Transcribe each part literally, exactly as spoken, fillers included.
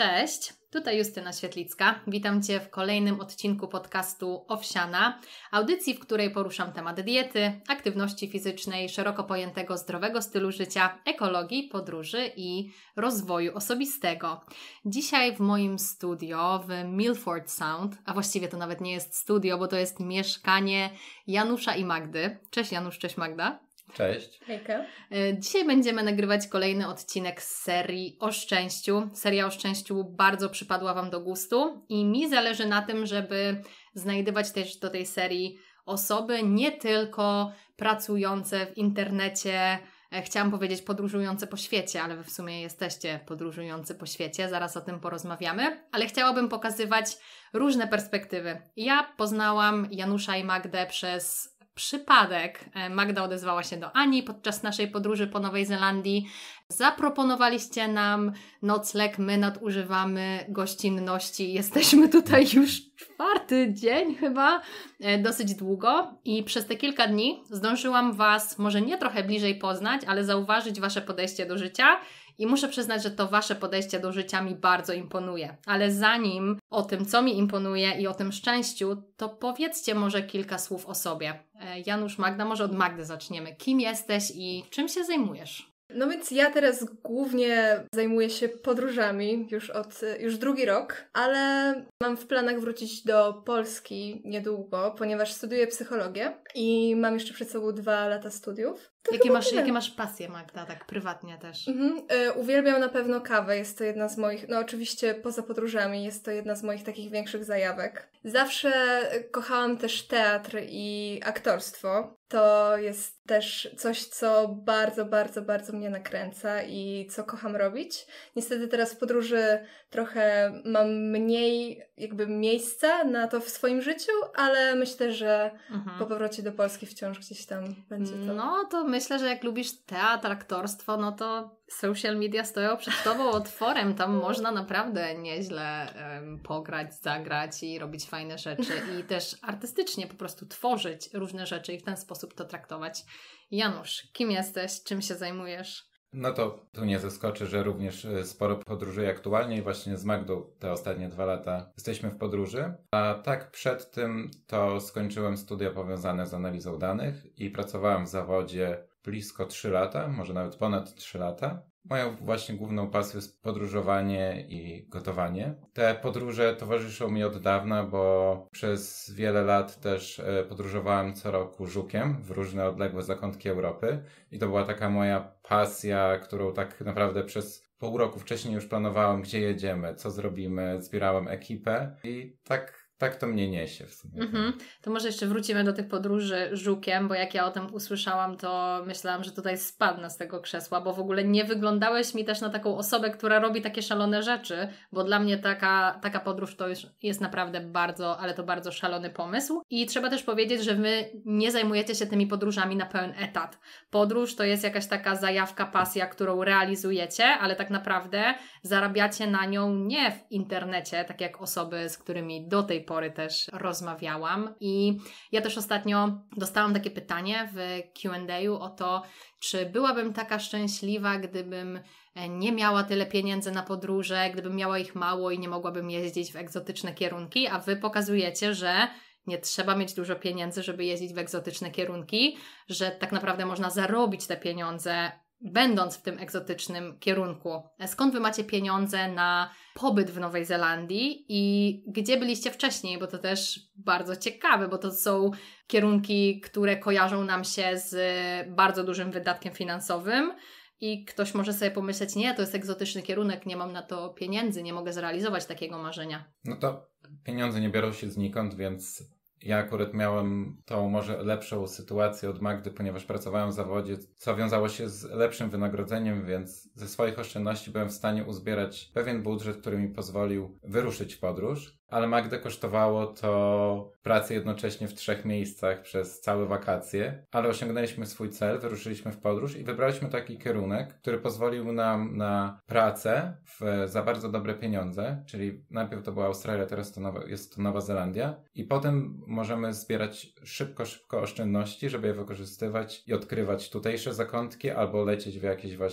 Cześć, tutaj Justyna Świetlicka. Witam Cię w kolejnym odcinku podcastu Owsiana, audycji, w której poruszam temat diety, aktywności fizycznej, szeroko pojętego zdrowego stylu życia, ekologii, podróży i rozwoju osobistego. Dzisiaj w moim studio w Milford Sound, a właściwie to nawet nie jest studio, bo to jest mieszkanie Janusza i Magdy. Cześć Janusz, cześć Magda. Cześć. Hejka. Dzisiaj będziemy nagrywać kolejny odcinek z serii o szczęściu. Seria o szczęściu bardzo przypadła Wam do gustu i mi zależy na tym, żeby znajdywać też do tej serii osoby nie tylko pracujące w internecie, chciałam powiedzieć podróżujące po świecie, ale Wy w sumie jesteście podróżujący po świecie, zaraz o tym porozmawiamy, ale chciałabym pokazywać różne perspektywy. Ja poznałam Janusza i Magdę przez przypadek. Magda odezwała się do Ani podczas naszej podróży po Nowej Zelandii. Zaproponowaliście nam nocleg, my nadużywamy gościnności. Jesteśmy tutaj już czwarty dzień chyba, dosyć długo i przez te kilka dni zdążyłam Was może nie trochę bliżej poznać, ale zauważyć Wasze podejście do życia. I muszę przyznać, że to Wasze podejście do życia mi bardzo imponuje. Ale zanim o tym, co mi imponuje i o tym szczęściu, to powiedzcie może kilka słów o sobie. Janusz, Magda, może od Magdy zaczniemy. Kim jesteś i czym się zajmujesz? No więc ja teraz głównie zajmuję się podróżami już od już drugi rok, ale mam w planach wrócić do Polski niedługo, ponieważ studiuję psychologię i mam jeszcze przed sobą dwa lata studiów. Jakie masz, jakie masz pasje, Magda, tak prywatnie też? Mhm. Y, uwielbiam na pewno kawę, jest to jedna z moich, no oczywiście poza podróżami, jest to jedna z moich takich większych zajawek. Zawsze kochałam też teatr i aktorstwo. To jest też coś, co bardzo, bardzo, bardzo mnie nakręca i co kocham robić. Niestety teraz w podróży trochę mam mniej jakby miejsca na to w swoim życiu, ale myślę, że mhm. po powrocie do Polski wciąż gdzieś tam będzie to. No to myślę, że jak lubisz teatr, aktorstwo, no to social media stoją przed Tobą otworem. Tam można naprawdę nieźle um, pograć, zagrać i robić fajne rzeczy i też artystycznie po prostu tworzyć różne rzeczy i w ten sposób to traktować. Janusz, kim jesteś? Czym się zajmujesz? No to tu nie zaskoczy, że również sporo podróżuję aktualnie i właśnie z Magdą te ostatnie dwa lata jesteśmy w podróży. A tak przed tym to skończyłem studia powiązane z analizą danych i pracowałem w zawodzie blisko trzy lata, może nawet ponad trzy lata. Moją właśnie główną pasją jest podróżowanie i gotowanie. Te podróże towarzyszą mi od dawna, bo przez wiele lat też podróżowałem co roku żukiem w różne odległe zakątki Europy i to była taka moja pasja, którą tak naprawdę przez pół roku wcześniej już planowałem, gdzie jedziemy, co zrobimy, zbierałem ekipę i tak Tak to mnie niesie w sumie. Mm-hmm. To może jeszcze wrócimy do tych podróży żukiem, bo jak ja o tym usłyszałam, to myślałam, że tutaj spadnę z tego krzesła, bo w ogóle nie wyglądałeś mi też na taką osobę, która robi takie szalone rzeczy, bo dla mnie taka, taka podróż to już jest naprawdę bardzo, ale to bardzo szalony pomysł. I trzeba też powiedzieć, że Wy nie zajmujecie się tymi podróżami na pełen etat. Podróż to jest jakaś taka zajawka, pasja, którą realizujecie, ale tak naprawdę zarabiacie na nią nie w internecie, tak jak osoby, z którymi do tej pory pory też rozmawiałam i ja też ostatnio dostałam takie pytanie w Q and A o to, czy byłabym taka szczęśliwa, gdybym nie miała tyle pieniędzy na podróże, gdybym miała ich mało i nie mogłabym jeździć w egzotyczne kierunki, a Wy pokazujecie, że nie trzeba mieć dużo pieniędzy, żeby jeździć w egzotyczne kierunki, że tak naprawdę można zarobić te pieniądze będąc w tym egzotycznym kierunku. Skąd Wy macie pieniądze na pobyt w Nowej Zelandii i gdzie byliście wcześniej, bo to też bardzo ciekawe, bo to są kierunki, które kojarzą nam się z bardzo dużym wydatkiem finansowym i ktoś może sobie pomyśleć, nie, to jest egzotyczny kierunek, nie mam na to pieniędzy, nie mogę zrealizować takiego marzenia. No to pieniądze nie biorą się znikąd, więc ja akurat miałem tą może lepszą sytuację od Magdy, ponieważ pracowałem w zawodzie, co wiązało się z lepszym wynagrodzeniem, więc ze swoich oszczędności byłem w stanie uzbierać pewien budżet, który mi pozwolił wyruszyć w podróż. Ale Magdę kosztowało to pracę jednocześnie w trzech miejscach przez całe wakacje, ale osiągnęliśmy swój cel, wyruszyliśmy w podróż i wybraliśmy taki kierunek, który pozwolił nam na pracę w, za bardzo dobre pieniądze, czyli najpierw to była Australia, teraz to nowa, jest to Nowa Zelandia i potem możemy zbierać szybko, szybko oszczędności, żeby je wykorzystywać i odkrywać tutejsze zakątki albo lecieć w jakieś właśnie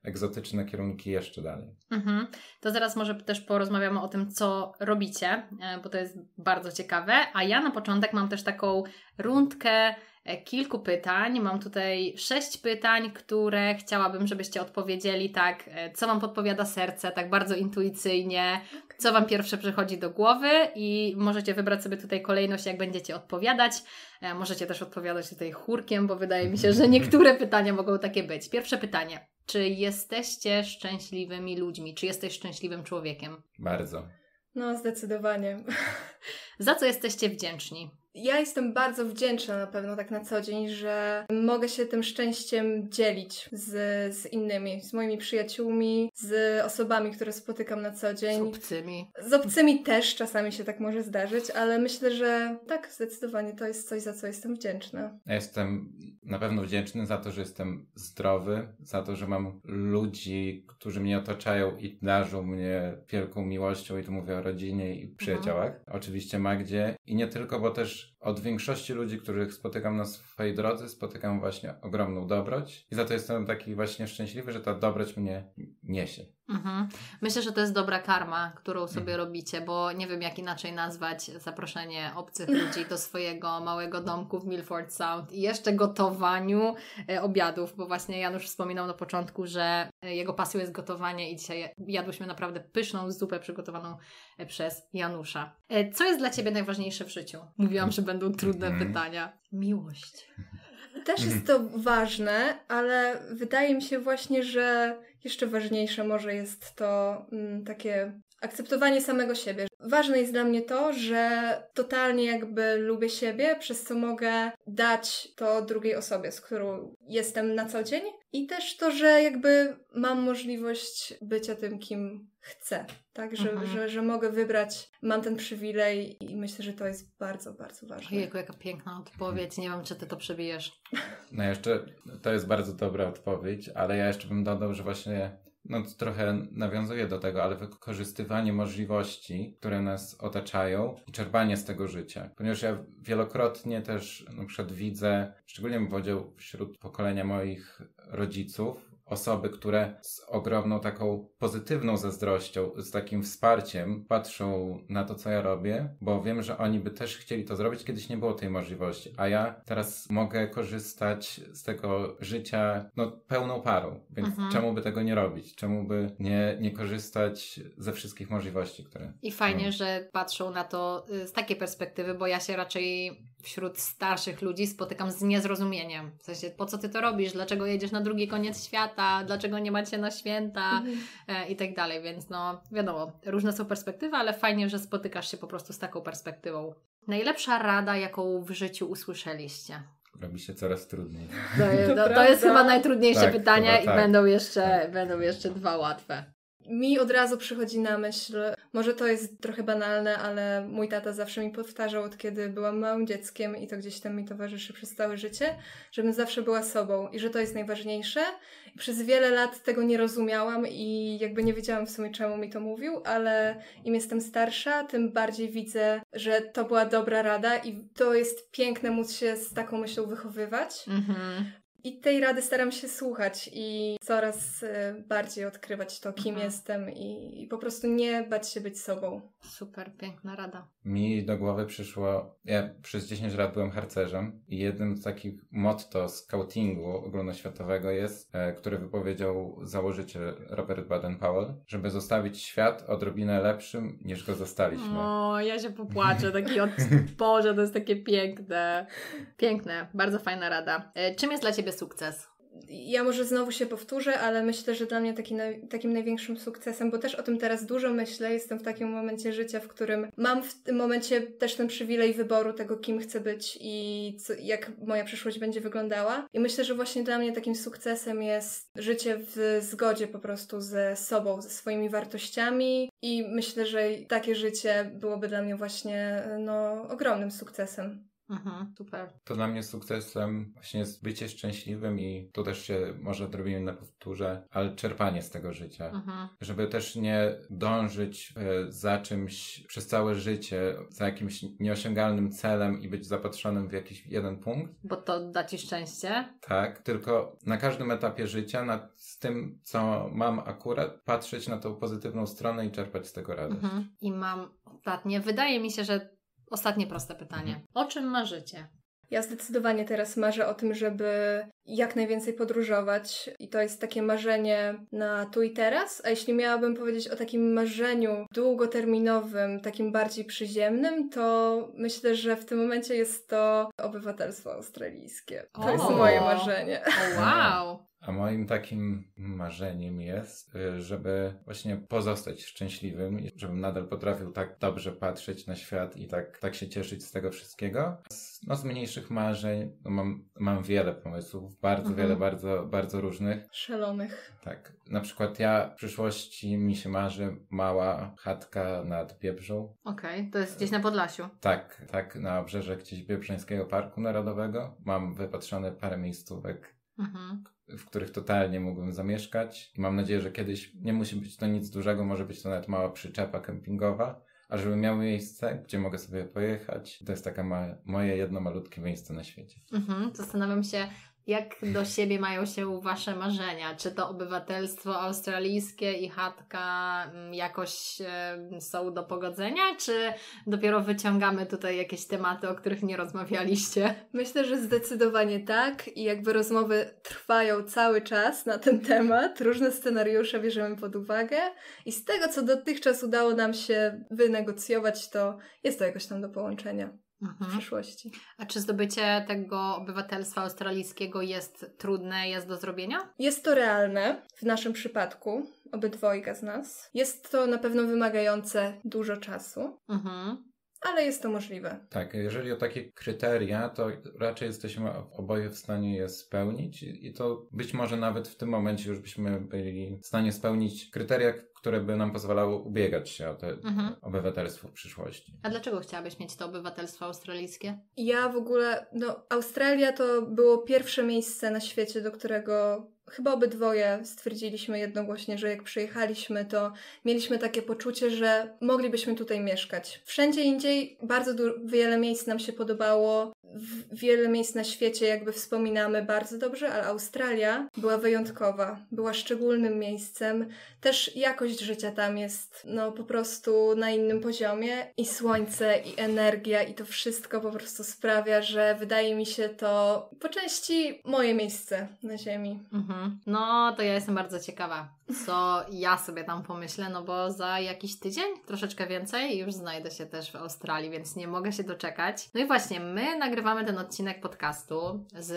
egzotyczne kierunki jeszcze dalej. Mhm. To zaraz może też porozmawiamy o tym, co robicie, bo to jest bardzo ciekawe. A ja na początek mam też taką rundkę kilku pytań. Mam tutaj sześć pytań, które chciałabym, żebyście odpowiedzieli tak, co Wam podpowiada serce, tak bardzo intuicyjnie, co Wam pierwsze przychodzi do głowy i możecie wybrać sobie tutaj kolejność, jak będziecie odpowiadać. Możecie też odpowiadać tutaj chórkiem, bo wydaje mi się, że niektóre pytania mogą takie być. Pierwsze pytanie. Czy jesteście szczęśliwymi ludźmi? Czy jesteś szczęśliwym człowiekiem? Bardzo. No, zdecydowanie. Za co jesteście wdzięczni? Ja jestem bardzo wdzięczna na pewno tak na co dzień, że mogę się tym szczęściem dzielić z, z innymi, z moimi przyjaciółmi, z osobami, które spotykam na co dzień. Z obcymi. Z obcymi też czasami się tak może zdarzyć, ale myślę, że tak, zdecydowanie to jest coś, za co jestem wdzięczna. Ja jestem na pewno wdzięczny za to, że jestem zdrowy, za to, że mam ludzi, którzy mnie otaczają i darzą mnie wielką miłością, i tu mówię o rodzinie i przyjaciołach. Mhm. Oczywiście Magdzie i nie tylko, bo też od większości ludzi, których spotykam na swojej drodze, spotykam właśnie ogromną dobroć i za to jestem taki właśnie szczęśliwy, że ta dobroć mnie niesie. Mhm. Myślę, że to jest dobra karma, którą sobie mhm. robicie, bo nie wiem, jak inaczej nazwać zaproszenie obcych ludzi do swojego małego domku w Milford Sound i jeszcze gotowaniu e, obiadów, bo właśnie Janusz wspominał na początku, że jego pasją jest gotowanie i dzisiaj jadłyśmy naprawdę pyszną zupę przygotowaną przez Janusza. E, co jest dla Ciebie najważniejsze w życiu? Mówiłam, że będą trudne mhm. pytania. Miłość. Też jest to ważne, ale wydaje mi się właśnie, że jeszcze ważniejsze może jest to mm, takie akceptowanie samego siebie. Ważne jest dla mnie to, że totalnie jakby lubię siebie, przez co mogę dać to drugiej osobie, z którą jestem na co dzień. I też to, że jakby mam możliwość bycia tym, kim chcę. Tak, że, mhm. że, że mogę wybrać, mam ten przywilej i myślę, że to jest bardzo, bardzo ważne. Ojejku, jaka piękna odpowiedź. Nie wiem, czy Ty to przebijesz. No jeszcze, to jest bardzo dobra odpowiedź, ale ja jeszcze bym dodał, że właśnie no to trochę nawiązuje do tego, ale wykorzystywanie możliwości, które nas otaczają i czerpanie z tego życia. Ponieważ ja wielokrotnie też na przykład widzę, szczególnie bym powiedział wśród pokolenia moich rodziców, osoby, które z ogromną taką pozytywną zazdrością, z takim wsparciem patrzą na to, co ja robię, bo wiem, że oni by też chcieli to zrobić, kiedyś nie było tej możliwości, a ja teraz mogę korzystać z tego życia no, pełną parą, więc mhm. czemu by tego nie robić? Czemu by nie, nie korzystać ze wszystkich możliwości, które... I fajnie, mam. Że patrzą na to z takiej perspektywy, bo ja się raczej wśród starszych ludzi spotykam z niezrozumieniem. W sensie, po co ty to robisz? Dlaczego jedziesz na drugi koniec świata? Dlaczego nie macie na święta? Mhm. E, I tak dalej. Więc no, wiadomo, różne są perspektywy, ale fajnie, że spotykasz się po prostu z taką perspektywą. Najlepsza rada, jaką w życiu usłyszeliście? Robi się coraz trudniej. To, to, to jest chyba najtrudniejsze tak, pytanie i tak. będą jeszcze, tak. będą jeszcze dwa łatwe. Mi od razu przychodzi na myśl, może to jest trochę banalne, ale mój tata zawsze mi powtarzał, od kiedy byłam małym dzieckiem i to gdzieś tam mi towarzyszy przez całe życie, żebym zawsze była sobą i że to jest najważniejsze. I przez wiele lat tego nie rozumiałam i jakby nie wiedziałam w sumie, czemu mi to mówił, ale im jestem starsza, tym bardziej widzę, że to była dobra rada i to jest piękne móc się z taką myślą wychowywać. Mhm. I tej rady staram się słuchać i coraz bardziej odkrywać to, kim mhm. jestem i, i po prostu nie bać się być sobą. Super, piękna rada. Mi do głowy przyszło, ja przez dziesięć lat byłem harcerzem i jednym z takich motto skautingu ogólnoświatowego jest, e, który wypowiedział założyciel Robert Baden-Powell, żeby zostawić świat odrobinę lepszym niż go zostaliśmy. O, ja się popłaczę, taki od Boże, to jest takie piękne. Piękne, bardzo fajna rada. E, czym jest dla Ciebie sukces? Ja może znowu się powtórzę, ale myślę, że dla mnie taki na, takim największym sukcesem, bo też o tym teraz dużo myślę, jestem w takim momencie życia, w którym mam w tym momencie też ten przywilej wyboru tego, kim chcę być i co, jak moja przyszłość będzie wyglądała. I myślę, że właśnie dla mnie takim sukcesem jest życie w zgodzie po prostu ze sobą, ze swoimi wartościami i myślę, że takie życie byłoby dla mnie właśnie no, ogromnym sukcesem. Mhm, super. To dla mnie sukcesem właśnie jest bycie szczęśliwym i tu też się może odrobinę na powtórze, ale czerpanie z tego życia. Mhm. Żeby też nie dążyć e, za czymś przez całe życie, za jakimś nieosiągalnym celem i być zapatrzonym w jakiś jeden punkt. Bo to da ci szczęście. Tak, tylko na każdym etapie życia, nad tym, co mam akurat, patrzeć na tą pozytywną stronę i czerpać z tego radość. Mhm. I mam ostatnie, wydaje mi się, że ostatnie proste pytanie. Mhm. O czym marzycie? Ja zdecydowanie teraz marzę o tym, żeby jak najwięcej podróżować i to jest takie marzenie na tu i teraz, a jeśli miałabym powiedzieć o takim marzeniu długoterminowym, takim bardziej przyziemnym, to myślę, że w tym momencie jest to obywatelstwo australijskie. To O! jest moje marzenie. O, wow! A moim takim marzeniem jest, y, żeby właśnie pozostać szczęśliwym, i żebym nadal potrafił tak dobrze patrzeć na świat i tak, tak się cieszyć z tego wszystkiego. Z, no z mniejszych marzeń no mam, mam wiele pomysłów, bardzo Mhm. wiele, bardzo, bardzo różnych. Szalonych. Tak, na przykład ja w przyszłości mi się marzy mała chatka nad Biebrzą. Okej, to jest gdzieś na Podlasiu. Tak, tak, na obrzeże gdzieś Biebrzańskiego Parku Narodowego. Mam wypatrzone parę miejscówek, Mhm. w których totalnie mógłbym zamieszkać. I mam nadzieję, że kiedyś nie musi być to nic dużego, może być to nawet mała przyczepa kempingowa, a żeby miał miejsce, gdzie mogę sobie pojechać. To jest takie ma- moje jedno malutkie miejsce na świecie. Mhm. Zastanawiam się, jak do siebie mają się wasze marzenia? Czy to obywatelstwo australijskie i chatka mm, jakoś e, są do pogodzenia, czy dopiero wyciągamy tutaj jakieś tematy, o których nie rozmawialiście? Myślę, że zdecydowanie tak i jakby rozmowy trwają cały czas na ten temat. Różne scenariusze bierzemy pod uwagę i z tego, co dotychczas udało nam się wynegocjować, to jest to jakoś tam do połączenia w Mhm. przyszłości. A czy zdobycie tego obywatelstwa australijskiego jest trudne, jest do zrobienia? Jest to realne w naszym przypadku, obydwojga z nas. Jest to na pewno wymagające dużo czasu, Mhm. ale jest to możliwe. Tak, jeżeli o takie kryteria, to raczej jesteśmy oboje w stanie je spełnić i i to być może nawet w tym momencie już byśmy byli w stanie spełnić kryteria, które by nam pozwalały ubiegać się o to Mhm. obywatelstwo w przyszłości. A dlaczego chciałabyś mieć to obywatelstwo australijskie? Ja w ogóle, no Australia to było pierwsze miejsce na świecie, do którego chyba obydwoje stwierdziliśmy jednogłośnie, że jak przyjechaliśmy, to mieliśmy takie poczucie, że moglibyśmy tutaj mieszkać. Wszędzie indziej bardzo du- wiele miejsc nam się podobało, w- wiele miejsc na świecie jakby wspominamy bardzo dobrze, ale Australia była wyjątkowa, była szczególnym miejscem. Też jakość życia tam jest no po prostu na innym poziomie i słońce, i energia, i to wszystko po prostu sprawia, że wydaje mi się to po części moje miejsce na ziemi. Mhm. No, to ja jestem bardzo ciekawa, co ja sobie tam pomyślę, no bo za jakiś tydzień, troszeczkę więcej, już znajdę się też w Australii, więc nie mogę się doczekać. No i właśnie, my nagrywamy ten odcinek podcastu z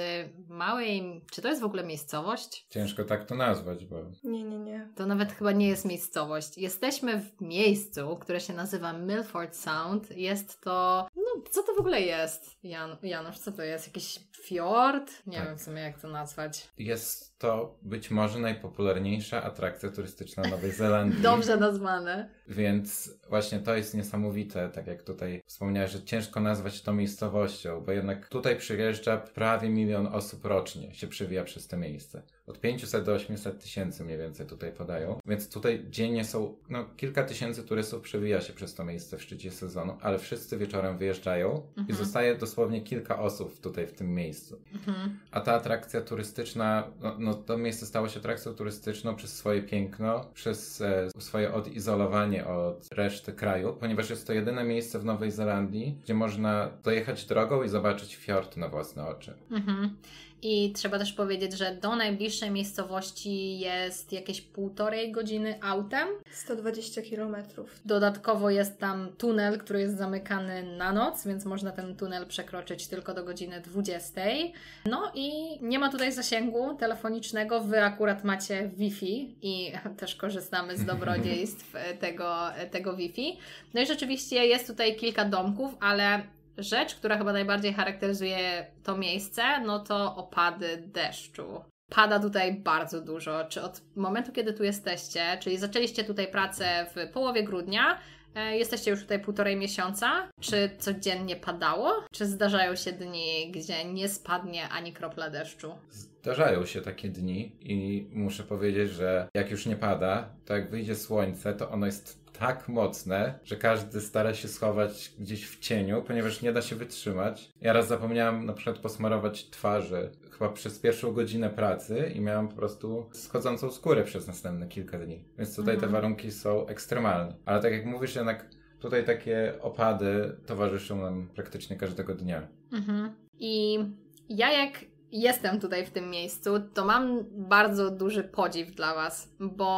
małej, czy to jest w ogóle miejscowość? Ciężko tak to nazwać, bo Nie, nie, nie. To nawet chyba nie jest miejscowość. Jesteśmy w miejscu, które się nazywa Milford Sound. Jest to... No, co to w ogóle jest? Jan, Janusz, co to jest? Jakiś fiord? Nie Tak. wiem w sumie, jak to nazwać. jest to być może najpopularniejsza atrakcja turystyczna Nowej Zelandii. Dobrze nazwane. Więc właśnie to jest niesamowite, tak jak tutaj wspomniałeś, że ciężko nazwać to miejscowością, bo jednak tutaj przyjeżdża prawie milion osób rocznie, się przewija przez to miejsce. Od pięciuset do ośmiuset tysięcy mniej więcej tutaj podają. Więc tutaj dziennie są, no kilka tysięcy turystów przewija się przez to miejsce w szczycie sezonu, ale wszyscy wieczorem wyjeżdżają i Mhm. zostaje dosłownie kilka osób tutaj w tym miejscu. Mhm. A ta atrakcja turystyczna, no, no to miejsce stało się atrakcją turystyczną przez swoje piękno, przez e, swoje odizolowanie od reszty kraju, ponieważ jest to jedyne miejsce w Nowej Zelandii, gdzie można dojechać drogą i zobaczyć fiord na własne oczy. Mhm. I trzeba też powiedzieć, że do najbliższej miejscowości jest jakieś półtorej godziny autem. sto dwadzieścia kilometrów. Dodatkowo jest tam tunel, który jest zamykany na noc, więc można ten tunel przekroczyć tylko do godziny dwudziestej. No i nie ma tutaj zasięgu telefonicznego. Wy akurat macie Wi-Fi i też korzystamy z dobrodziejstw tego, tego Wi-Fi. No i rzeczywiście jest tutaj kilka domków, ale rzecz, która chyba najbardziej charakteryzuje to miejsce, no to opady deszczu. Pada tutaj bardzo dużo. Czy od momentu, kiedy tu jesteście, czyli zaczęliście tutaj pracę w połowie grudnia, E, jesteście już tutaj półtorej miesiąca. Czy codziennie padało? Czy zdarzają się dni, gdzie nie spadnie ani kropla deszczu? Zdarzają się takie dni i muszę powiedzieć, że jak już nie pada, to jak wyjdzie słońce, to ono jest tak mocne, że każdy stara się schować gdzieś w cieniu, ponieważ nie da się wytrzymać. Ja raz zapomniałem na przykład posmarować twarzy chyba przez pierwszą godzinę pracy i miałem po prostu schodzącą skórę przez następne kilka dni. Więc tutaj Mhm. te warunki są ekstremalne. Ale tak jak mówisz, jednak tutaj takie opady towarzyszą nam praktycznie każdego dnia. Mhm. I ja jak jestem tutaj w tym miejscu, to mam bardzo duży podziw dla Was,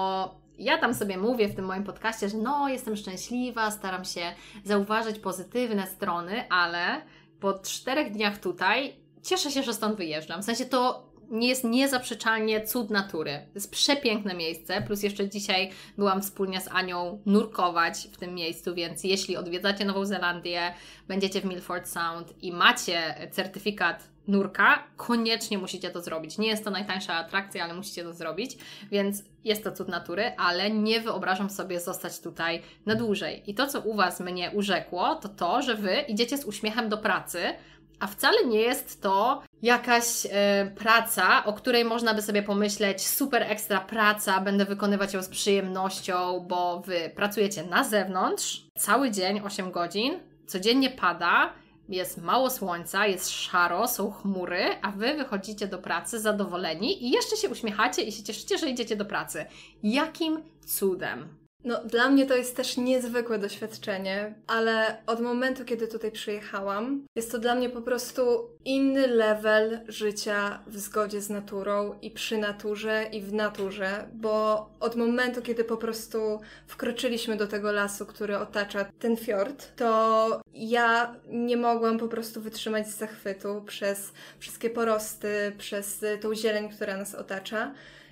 bo ja tam sobie mówię w tym moim podcaście, że no, jestem szczęśliwa, staram się zauważyć pozytywne strony, ale po czterech dniach tutaj cieszę się, że stąd wyjeżdżam. W sensie to nie jest niezaprzeczalnie cud natury. To jest przepiękne miejsce, plus jeszcze dzisiaj byłam wspólnie z Anią nurkować w tym miejscu, więc jeśli odwiedzacie Nową Zelandię, będziecie w Milford Sound i macie certyfikat nurka, koniecznie musicie to zrobić. Nie jest to najtańsza atrakcja, ale musicie to zrobić, więc jest to cud natury, ale nie wyobrażam sobie zostać tutaj na dłużej. I to, co u Was mnie urzekło, to to, że Wy idziecie z uśmiechem do pracy, a wcale nie jest to jakaś e, praca, o której można by sobie pomyśleć, super ekstra praca, będę wykonywać ją z przyjemnością, bo Wy pracujecie na zewnątrz, cały dzień, osiem godzin, codziennie pada, jest mało słońca, jest szaro, są chmury, a Wy wychodzicie do pracy zadowoleni i jeszcze się uśmiechacie i się cieszycie, że idziecie do pracy. Jakim cudem? No, dla mnie to jest też niezwykłe doświadczenie, ale od momentu, kiedy tutaj przyjechałam, jest to dla mnie po prostu inny level życia w zgodzie z naturą i przy naturze i w naturze, bo od momentu, kiedy po prostu wkroczyliśmy do tego lasu, który otacza ten fiord, to ja nie mogłam po prostu wytrzymać z zachwytu przez wszystkie porosty, przez tą zieleń, która nas otacza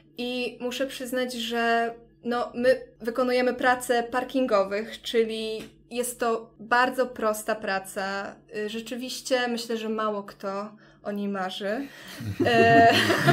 i muszę przyznać, że no, my wykonujemy pracę parkingowych, czyli jest to bardzo prosta praca. Rzeczywiście myślę, że mało kto o niej marzy. E,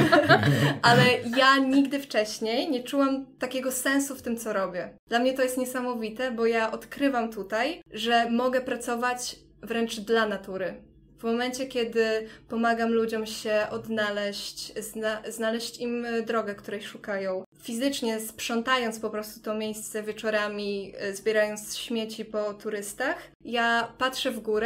ale ja nigdy wcześniej nie czułam takiego sensu w tym, co robię. Dla mnie to jest niesamowite, bo ja odkrywam tutaj, że mogę pracować wręcz dla natury. W momencie, kiedy pomagam ludziom się odnaleźć, zna, znaleźć im drogę, której szukają, fizycznie sprzątając po prostu to miejsce wieczorami, zbierając śmieci po turystach, ja patrzę w górę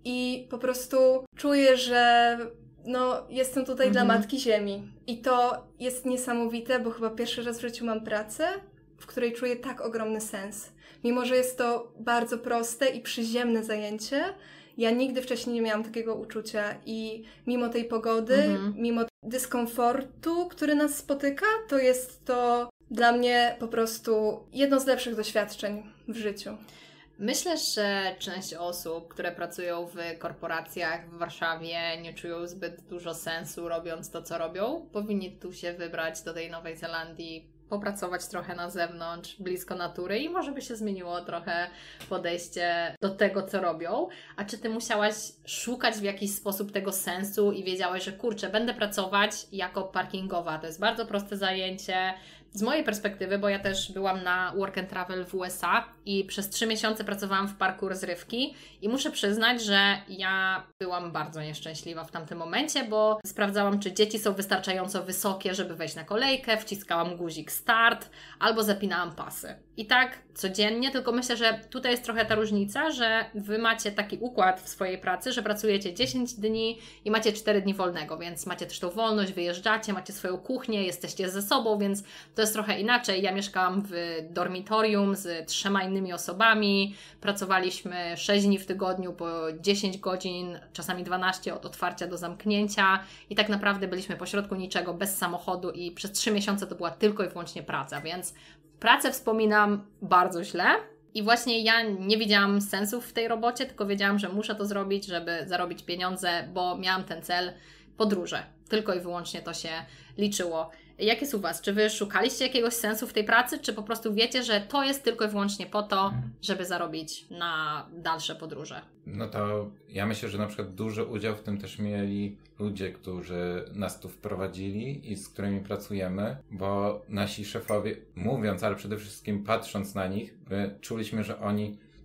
i po prostu czuję, że no, jestem tutaj mhm. dla Matki Ziemi. I to jest niesamowite, bo chyba pierwszy raz w życiu mam pracę, w której czuję tak ogromny sens. Mimo że jest to bardzo proste i przyziemne zajęcie, ja nigdy wcześniej nie miałam takiego uczucia i mimo tej pogody, mhm. mimo dyskomfortu, który nas spotyka, to jest to dla mnie po prostu jedno z lepszych doświadczeń w życiu. Myślę, że część osób, które pracują w korporacjach w Warszawie, nie czują zbyt dużo sensu robiąc to, co robią. Powinni tu się wybrać do tej Nowej Zelandii, popracować trochę na zewnątrz, blisko natury i może by się zmieniło trochę podejście do tego, co robią. A czy Ty musiałaś szukać w jakiś sposób tego sensu i wiedziałaś, że kurczę, będę pracować jako parkingowa. To jest bardzo proste zajęcie. Z mojej perspektywy, bo ja też byłam na Work and Travel w U S A i przez trzy miesiące pracowałam w parku rozrywki i muszę przyznać, że ja byłam bardzo nieszczęśliwa w tamtym momencie, bo sprawdzałam, czy dzieci są wystarczająco wysokie, żeby wejść na kolejkę, wciskałam guzik start albo zapinałam pasy. I tak codziennie, tylko myślę, że tutaj jest trochę ta różnica, że Wy macie taki układ w swojej pracy, że pracujecie dziesięć dni i macie cztery dni wolnego, więc macie też tą wolność, wyjeżdżacie, macie swoją kuchnię, jesteście ze sobą, więc to jest trochę inaczej. Ja mieszkałam w dormitorium z trzema innymi osobami, pracowaliśmy sześć dni w tygodniu po dziesięć godzin, czasami dwanaście od otwarcia do zamknięcia i tak naprawdę byliśmy pośrodku niczego, bez samochodu i przez trzy miesiące to była tylko i wyłącznie praca, więc pracę wspominam bardzo źle i właśnie ja nie widziałam sensu w tej robocie, tylko wiedziałam, że muszę to zrobić, żeby zarobić pieniądze, bo miałam ten cel podróże. Tylko i wyłącznie to się liczyło. Jak jest u Was? Czy Wy szukaliście jakiegoś sensu w tej pracy, czy po prostu wiecie, że to jest tylko i wyłącznie po to, żeby zarobić na dalsze podróże? No to ja myślę, że na przykład duży udział w tym też mieli ludzie, którzy nas tu wprowadzili i z którymi pracujemy, bo nasi szefowie, mówiąc, ale przede wszystkim patrząc na nich, my czuliśmy, że oni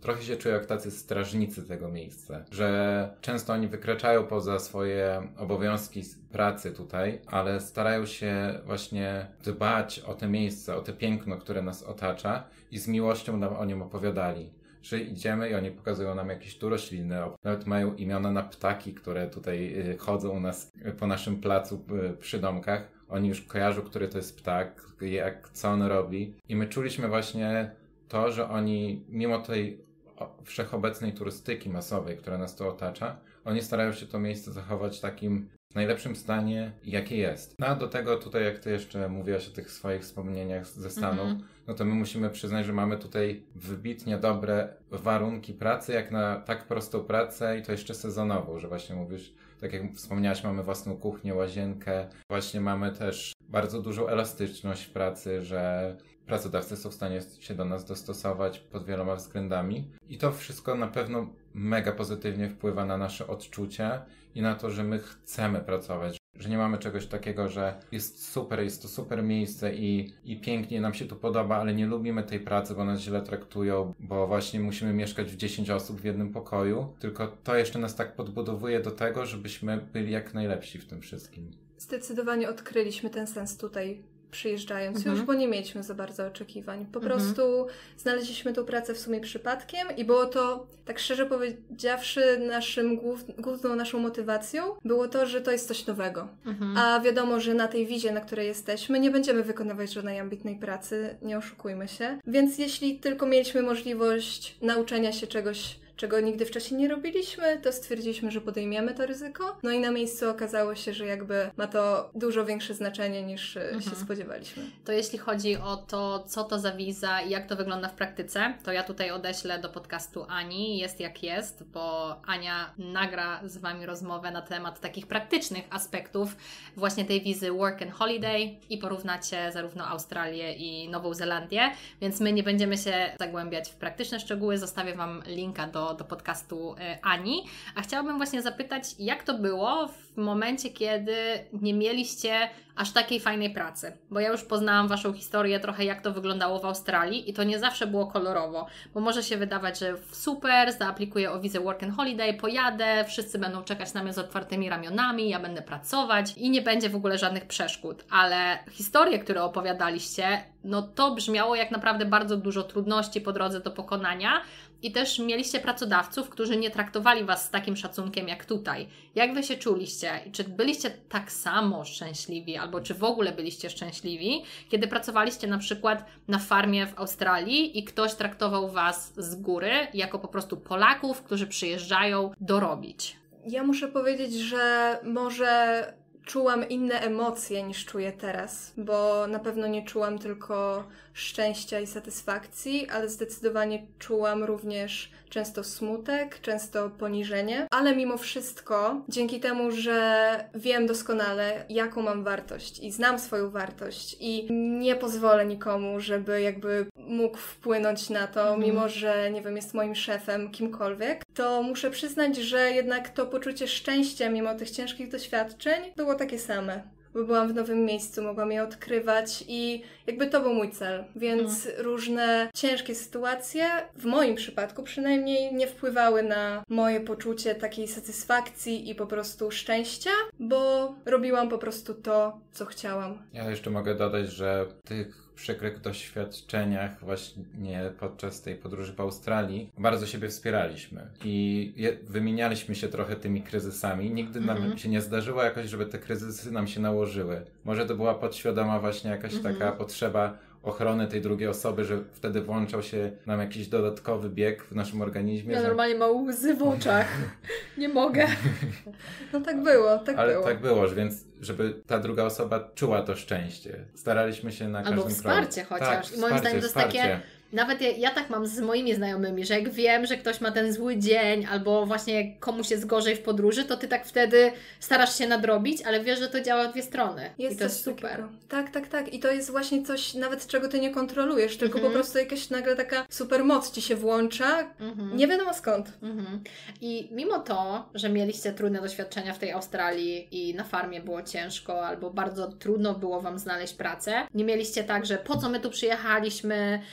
trochę się czują jak tacy strażnicy tego miejsca, że często oni wykraczają poza swoje obowiązki pracy tutaj, ale starają się właśnie dbać o te miejsce, o te piękno, które nas otacza i z miłością nam o nim opowiadali. Że idziemy i oni pokazują nam jakieś tu rośliny, nawet mają imiona na ptaki, które tutaj chodzą u nas po naszym placu przy domkach. Oni już kojarzą, który to jest ptak, jak, co on robi. I my czuliśmy właśnie to, że oni, mimo tej wszechobecnej turystyki masowej, która nas tu otacza, oni starają się to miejsce zachować w takim w najlepszym stanie, jakie jest. No a do tego tutaj, jak ty jeszcze mówiłaś o tych swoich wspomnieniach ze Stanów, mm-hmm. no to my musimy przyznać, że mamy tutaj wybitnie dobre warunki pracy, jak na tak prostą pracę i to jeszcze sezonową, że właśnie mówisz, tak jak wspomniałaś, mamy własną kuchnię, łazienkę, właśnie mamy też bardzo dużą elastyczność w pracy, że pracodawcy są w stanie się do nas dostosować pod wieloma względami i to wszystko na pewno mega pozytywnie wpływa na nasze odczucia i na to, że my chcemy pracować, że nie mamy czegoś takiego, że jest super, jest to super miejsce i, i pięknie nam się tu podoba, ale nie lubimy tej pracy, bo nas źle traktują, bo właśnie musimy mieszkać w dziesięć osób w jednym pokoju, tylko to jeszcze nas tak podbudowuje do tego, żebyśmy byli jak najlepsi w tym wszystkim. Zdecydowanie odkryliśmy ten sens tutaj przyjeżdżając mhm. już, bo nie mieliśmy za bardzo oczekiwań. Po mhm. prostu znaleźliśmy tą pracę w sumie przypadkiem i było to, tak szczerze powiedziawszy, naszym głów, główną naszą motywacją było to, że to jest coś nowego. Mhm. A wiadomo, że na tej wizie, na której jesteśmy, nie będziemy wykonywać żadnej ambitnej pracy, nie oszukujmy się. Więc jeśli tylko mieliśmy możliwość nauczenia się czegoś, czego nigdy wcześniej nie robiliśmy, to stwierdziliśmy, że podejmiemy to ryzyko. No i na miejscu okazało się, że jakby ma to dużo większe znaczenie niż mhm. się spodziewaliśmy. To jeśli chodzi o to, co to za wiza i jak to wygląda w praktyce, to ja tutaj odeślę do podcastu Ani, jest jak jest, bo Ania nagra z Wami rozmowę na temat takich praktycznych aspektów właśnie tej wizy Work and Holiday i porównacie zarówno Australię i Nową Zelandię, więc my nie będziemy się zagłębiać w praktyczne szczegóły, zostawię Wam linka do do podcastu Ani, a chciałabym właśnie zapytać, jak to było w momencie, kiedy nie mieliście aż takiej fajnej pracy, bo ja już poznałam Waszą historię trochę, jak to wyglądało w Australii i to nie zawsze było kolorowo, bo może się wydawać, że super, zaaplikuję o wizę Work and Holiday, pojadę, wszyscy będą czekać na mnie z otwartymi ramionami, ja będę pracować i nie będzie w ogóle żadnych przeszkód, ale historie, które opowiadaliście, no to brzmiało jak naprawdę bardzo dużo trudności po drodze do pokonania i też mieliście pracodawców, którzy nie traktowali Was z takim szacunkiem jak tutaj. Jak Wy się czuliście? I czy byliście tak samo szczęśliwi, albo czy w ogóle byliście szczęśliwi, kiedy pracowaliście na przykład na farmie w Australii i ktoś traktował Was z góry jako po prostu Polaków, którzy przyjeżdżają dorobić? Ja muszę powiedzieć, że może czułam inne emocje niż czuję teraz, bo na pewno nie czułam tylko szczęścia i satysfakcji, ale zdecydowanie czułam również często smutek, często poniżenie, ale mimo wszystko, dzięki temu, że wiem doskonale, jaką mam wartość i znam swoją wartość i nie pozwolę nikomu, żeby jakby mógł wpłynąć na to, mhm. mimo że, nie wiem, jest moim szefem, kimkolwiek, to muszę przyznać, że jednak to poczucie szczęścia, mimo tych ciężkich doświadczeń, było takie same. Bo byłam w nowym miejscu, mogłam je odkrywać i jakby to był mój cel. Więc mhm. różne ciężkie sytuacje, w moim przypadku przynajmniej, nie wpływały na moje poczucie takiej satysfakcji i po prostu szczęścia, bo robiłam po prostu to, co chciałam. Ja jeszcze mogę dodać, że w tych przykrych doświadczeniach właśnie podczas tej podróży po Australii bardzo siebie wspieraliśmy i je, wymienialiśmy się trochę tymi kryzysami. Nigdy nam mm-hmm. się nie zdarzyło jakoś, żeby te kryzysy nam się nałożyły. Może to była podświadoma właśnie jakaś mm-hmm. taka potrzeba ochrony tej drugiej osoby, że wtedy włączał się nam jakiś dodatkowy bieg w naszym organizmie. Ja że... normalnie mam łzy w oczach. Nie mogę. No tak było, tak Ale było. tak było, więc żeby ta druga osoba czuła to szczęście. Staraliśmy się na każdym kroku. Albo wsparcie kroku. chociaż. Tak, I moim zdaniem to jest wsparcie. takie... Nawet ja, ja tak mam z moimi znajomymi, że jak wiem, że ktoś ma ten zły dzień albo właśnie komuś jest gorzej w podróży, to ty tak wtedy starasz się nadrobić, ale wiesz, że to działa w dwie strony. Jest I to jest super. Takiego. Tak, tak, tak. I to jest właśnie coś nawet czego ty nie kontrolujesz, tylko mhm. po prostu jakaś nagle taka super moc ci się włącza, mhm. nie wiadomo skąd. Mhm. I mimo to, że mieliście trudne doświadczenia w tej Australii i na farmie było ciężko albo bardzo trudno było Wam znaleźć pracę, nie mieliście tak, że po co my tu przyjechaliśmy, miały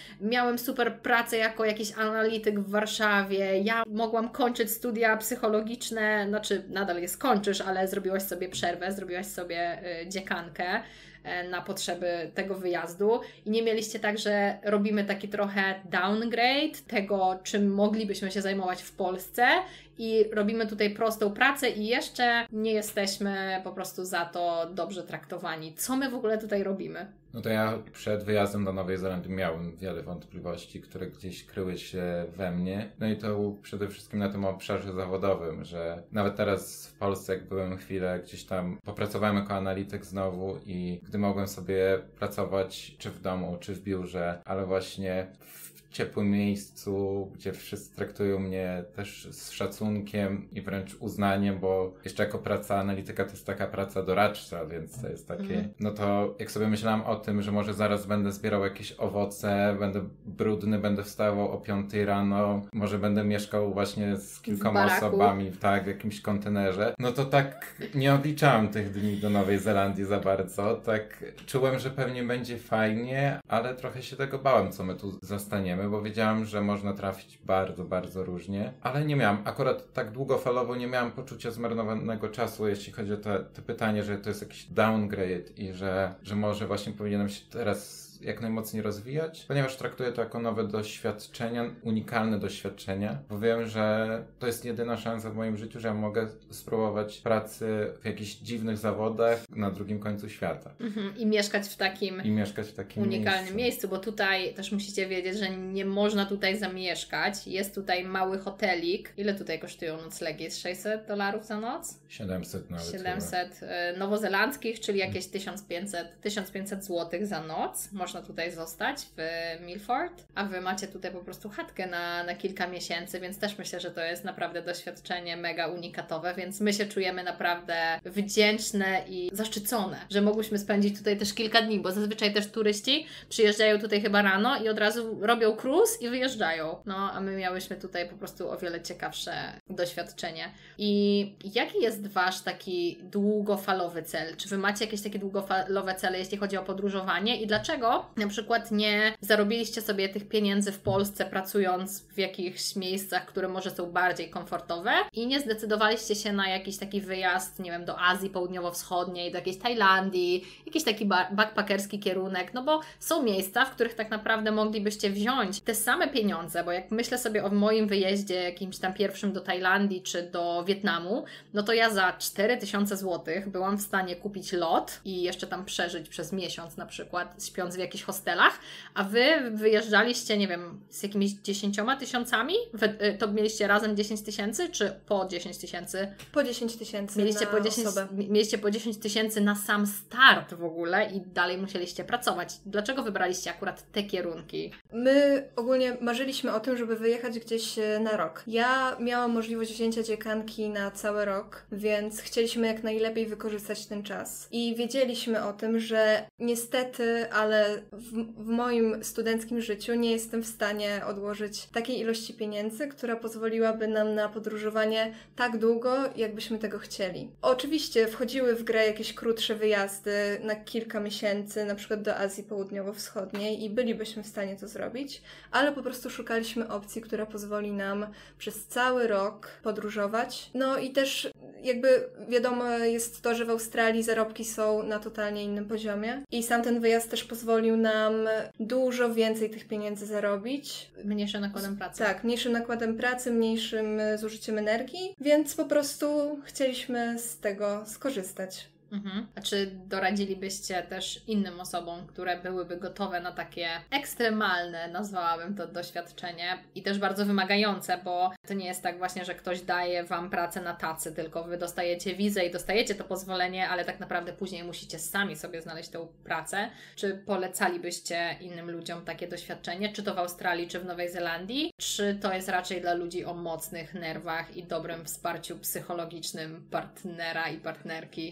miałem super pracę jako jakiś analityk w Warszawie, ja mogłam kończyć studia psychologiczne, znaczy nadal je skończysz, ale zrobiłaś sobie przerwę, zrobiłaś sobie y, dziekankę na potrzeby tego wyjazdu i nie mieliście tak, że robimy taki trochę downgrade tego, czym moglibyśmy się zajmować w Polsce i robimy tutaj prostą pracę i jeszcze nie jesteśmy po prostu za to dobrze traktowani. Co my w ogóle tutaj robimy? No to ja przed wyjazdem do Nowej Zelandii miałem wiele wątpliwości, które gdzieś kryły się we mnie. No i to przede wszystkim na tym obszarze zawodowym, że nawet teraz w Polsce, jak byłem chwilę gdzieś tam, popracowałem jako analityk znowu i gdy mogłem sobie pracować czy w domu, czy w biurze, ale właśnie w ciepłym miejscu, gdzie wszyscy traktują mnie też z szacunkiem i wręcz uznaniem, bo jeszcze jako praca analityka to jest taka praca doradcza, więc to jest takie, mm. no to jak sobie myślałam o tym, że może zaraz będę zbierał jakieś owoce, będę brudny, będę wstawał o piątej rano, może będę mieszkał właśnie z kilkoma osobami, tak, w jakimś kontenerze, no to tak nie odliczałem tych dni do Nowej Zelandii za bardzo, tak czułem, że pewnie będzie fajnie, ale trochę się tego bałem, co my tu zastaniemy, bo wiedziałam, że można trafić bardzo, bardzo różnie, ale nie miałam, akurat tak długofalowo nie miałam poczucia zmarnowanego czasu, jeśli chodzi o te, te pytanie, że to jest jakiś downgrade i że, że może właśnie powinienem się teraz jak najmocniej rozwijać, ponieważ traktuję to jako nowe doświadczenia, unikalne doświadczenia, bo wiem, że to jest jedyna szansa w moim życiu, że ja mogę spróbować pracy w jakichś dziwnych zawodach na drugim końcu świata. Mhm. I mieszkać w takim, I mieszkać w takim unikalnym miejscu. miejscu, bo tutaj też musicie wiedzieć, że nie można tutaj zamieszkać. Jest tutaj mały hotelik. Ile tutaj kosztują noclegi? Jest sześćset dolarów za noc? siedemset nawet. siedemset chyba. Nowozelandzkich, czyli jakieś tysiąc pięćset, tysiąc pięćset złotych za noc. Można tutaj zostać w Milford, a Wy macie tutaj po prostu chatkę na, na kilka miesięcy, więc też myślę, że to jest naprawdę doświadczenie mega unikatowe, więc my się czujemy naprawdę wdzięczne i zaszczycone, że mogłyśmy spędzić tutaj też kilka dni, bo zazwyczaj też turyści przyjeżdżają tutaj chyba rano i od razu robią cruise i wyjeżdżają. No, a my miałyśmy tutaj po prostu o wiele ciekawsze doświadczenie. I jaki jest Wasz taki długofalowy cel? Czy Wy macie jakieś takie długofalowe cele, jeśli chodzi o podróżowanie i dlaczego na przykład nie zarobiliście sobie tych pieniędzy w Polsce pracując w jakichś miejscach, które może są bardziej komfortowe i nie zdecydowaliście się na jakiś taki wyjazd, nie wiem, do Azji Południowo-Wschodniej, do jakiejś Tajlandii, jakiś taki backpackerski kierunek, no bo są miejsca, w których tak naprawdę moglibyście wziąć te same pieniądze, bo jak myślę sobie o moim wyjeździe jakimś tam pierwszym do Tajlandii czy do Wietnamu, no to ja za cztery tysiące złotych byłam w stanie kupić lot i jeszcze tam przeżyć przez miesiąc na przykład, śpiąc w jakichś hostelach, a Wy wyjeżdżaliście, nie wiem, z jakimiś dziesięcioma tysiącami? Wy, to mieliście razem dziesięć tysięcy, czy po dziesięć tysięcy? Po dziesięć tysięcy mieliście na po dziesięć, osobę. Mieliście po dziesięć tysięcy na sam start w ogóle i dalej musieliście pracować. Dlaczego wybraliście akurat te kierunki? My ogólnie marzyliśmy o tym, żeby wyjechać gdzieś na rok. Ja miałam możliwość wzięcia dziekanki na cały rok, więc chcieliśmy jak najlepiej wykorzystać ten czas. I wiedzieliśmy o tym, że niestety, ale w, w moim studenckim życiu nie jestem w stanie odłożyć takiej ilości pieniędzy, która pozwoliłaby nam na podróżowanie tak długo, jakbyśmy tego chcieli. Oczywiście wchodziły w grę jakieś krótsze wyjazdy na kilka miesięcy, na przykład do Azji Południowo-Wschodniej i bylibyśmy w stanie to zrobić, ale po prostu szukaliśmy opcji, która pozwoli nam przez cały rok podróżować. No i też jakby wiadomo jest to, że w Australii zarobki są na totalnie innym poziomie i sam ten wyjazd też pozwolił nam dużo więcej tych pieniędzy zarobić. Mniejszym nakładem pracy. Tak, mniejszym nakładem pracy, mniejszym zużyciem energii, więc po prostu chcieliśmy z tego skorzystać. Mhm. A czy doradzilibyście też innym osobom, które byłyby gotowe na takie ekstremalne, nazwałabym to, doświadczenie i też bardzo wymagające, bo to nie jest tak właśnie, że ktoś daje Wam pracę na tacy, tylko Wy dostajecie wizę i dostajecie to pozwolenie, ale tak naprawdę później musicie sami sobie znaleźć tę pracę. Czy polecalibyście innym ludziom takie doświadczenie, czy to w Australii, czy w Nowej Zelandii, czy to jest raczej dla ludzi o mocnych nerwach i dobrym wsparciu psychologicznym partnera i partnerki? Ja bym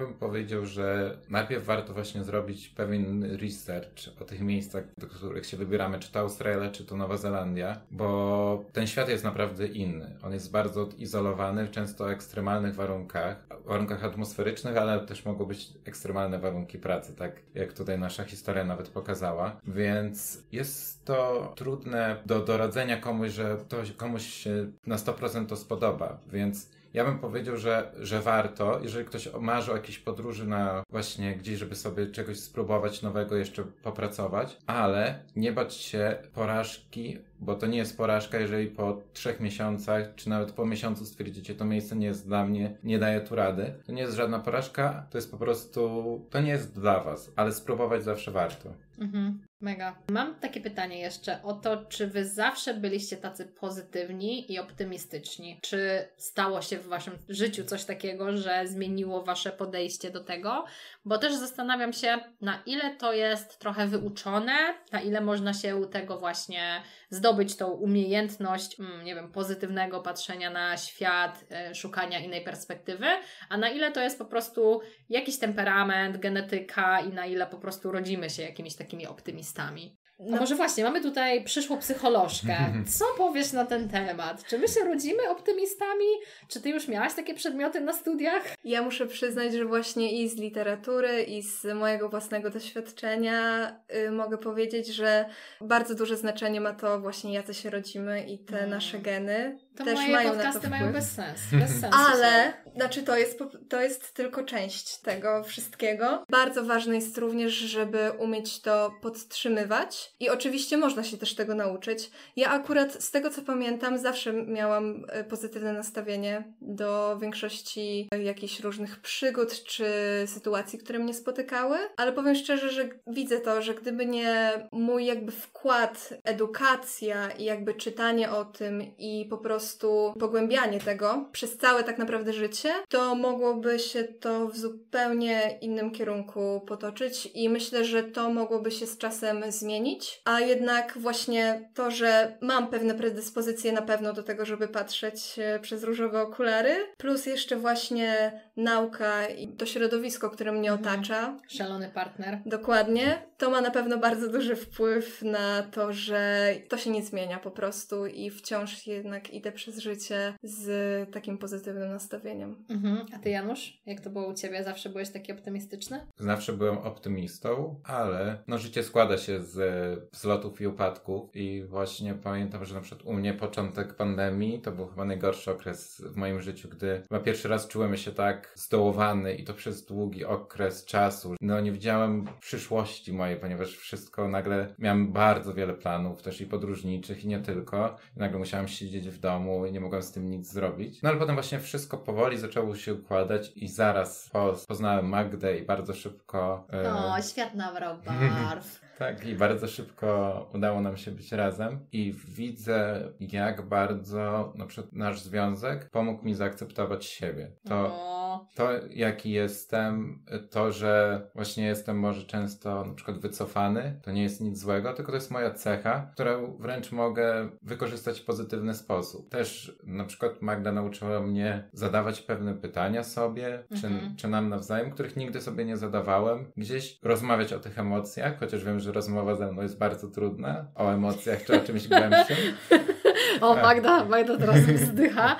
bym powiedział, że najpierw warto właśnie zrobić pewien research o tych miejscach, do których się wybieramy, czy to Australia, czy to Nowa Zelandia, bo ten świat jest naprawdę inny. On jest bardzo odizolowany, często o ekstremalnych warunkach, warunkach atmosferycznych, ale też mogą być ekstremalne warunki pracy, tak jak tutaj nasza historia nawet pokazała. Więc jest to trudne do doradzenia komuś, że to komuś się na sto procent to spodoba, więc ja bym powiedział, że, że warto, jeżeli ktoś marzy o jakiejś podróży na właśnie gdzieś, żeby sobie czegoś spróbować nowego, jeszcze popracować, ale nie bać się porażki, bo to nie jest porażka, jeżeli po trzech miesiącach, czy nawet po miesiącu stwierdzicie, to miejsce nie jest dla mnie, nie daje tu rady. To nie jest żadna porażka, to jest po prostu, to nie jest dla was, ale spróbować zawsze warto. Mhm, mega. Mam takie pytanie jeszcze o to, czy wy zawsze byliście tacy pozytywni i optymistyczni? Czy stało się w waszym życiu coś takiego, że zmieniło wasze podejście do tego? Bo też zastanawiam się, na ile to jest trochę wyuczone, na ile można się tego właśnie zdobyć tą umiejętność, mm, nie wiem, pozytywnego patrzenia na świat, y, szukania innej perspektywy, a na ile to jest po prostu jakiś temperament, genetyka i na ile po prostu rodzimy się jakimiś takimi optymistami. No. A może właśnie, mamy tutaj przyszłą psycholożkę. Co powiesz na ten temat? Czy my się rodzimy optymistami? Czy ty już miałaś takie przedmioty na studiach? Ja muszę przyznać, że właśnie i z literatury, i z mojego własnego doświadczenia y, mogę powiedzieć, że bardzo duże znaczenie ma to właśnie, jacy się rodzimy i te hmm. nasze geny. To też moje mają podcasty na to mają bez sensu. Bez sensu Ale, są. znaczy to jest, to jest tylko część tego wszystkiego. Bardzo ważne jest również, żeby umieć to podtrzymywać i oczywiście można się też tego nauczyć. Ja akurat z tego, co pamiętam, zawsze miałam pozytywne nastawienie do większości jakichś różnych przygód czy sytuacji, które mnie spotykały, ale powiem szczerze, że widzę to, że gdyby nie mój jakby wkład, edukacja i jakby czytanie o tym i po prostu pogłębianie tego przez całe tak naprawdę życie, to mogłoby się to w zupełnie innym kierunku potoczyć i myślę, że to mogłoby się z czasem zmienić, a jednak właśnie to, że mam pewne predyspozycje na pewno do tego, żeby patrzeć przez różowe okulary, plus jeszcze właśnie nauka i to środowisko, które mnie mhm. otacza. Szalony partner. Dokładnie. To ma na pewno bardzo duży wpływ na to, że to się nie zmienia po prostu i wciąż jednak idę przez życie z takim pozytywnym nastawieniem. Mhm. A ty, Janusz? Jak to było u ciebie? Zawsze byłeś taki optymistyczny? Zawsze byłem optymistą, ale no życie składa się z wzlotów i upadków i właśnie pamiętam, że na przykład u mnie początek pandemii to był chyba najgorszy okres w moim życiu, gdy chyba pierwszy raz czułem się tak zdołowany i to przez długi okres czasu. No nie widziałem przyszłości mojej, ponieważ wszystko nagle miałem bardzo wiele planów, też i podróżniczych i nie tylko. I nagle musiałem siedzieć w domu i nie mogłem z tym nic zrobić. No ale potem właśnie wszystko powoli zaczęło się układać i zaraz poznałem Magdę i bardzo szybko... Yy... O, świat nabrał barw. Tak, i bardzo szybko udało nam się być razem i widzę, jak bardzo na przykład nasz związek pomógł mi zaakceptować siebie. To, to jaki jestem, to, że właśnie jestem może często na przykład wycofany, to nie jest nic złego, tylko to jest moja cecha, którą wręcz mogę wykorzystać w pozytywny sposób. Też na przykład Magda nauczyła mnie zadawać pewne pytania sobie, czy, mhm. czy nam nawzajem, których nigdy sobie nie zadawałem. Gdzieś rozmawiać o tych emocjach, chociaż wiem, że rozmowa ze mną jest bardzo trudna, o emocjach czy o czymś głębszym. O, Magda, Magda teraz wzdycha.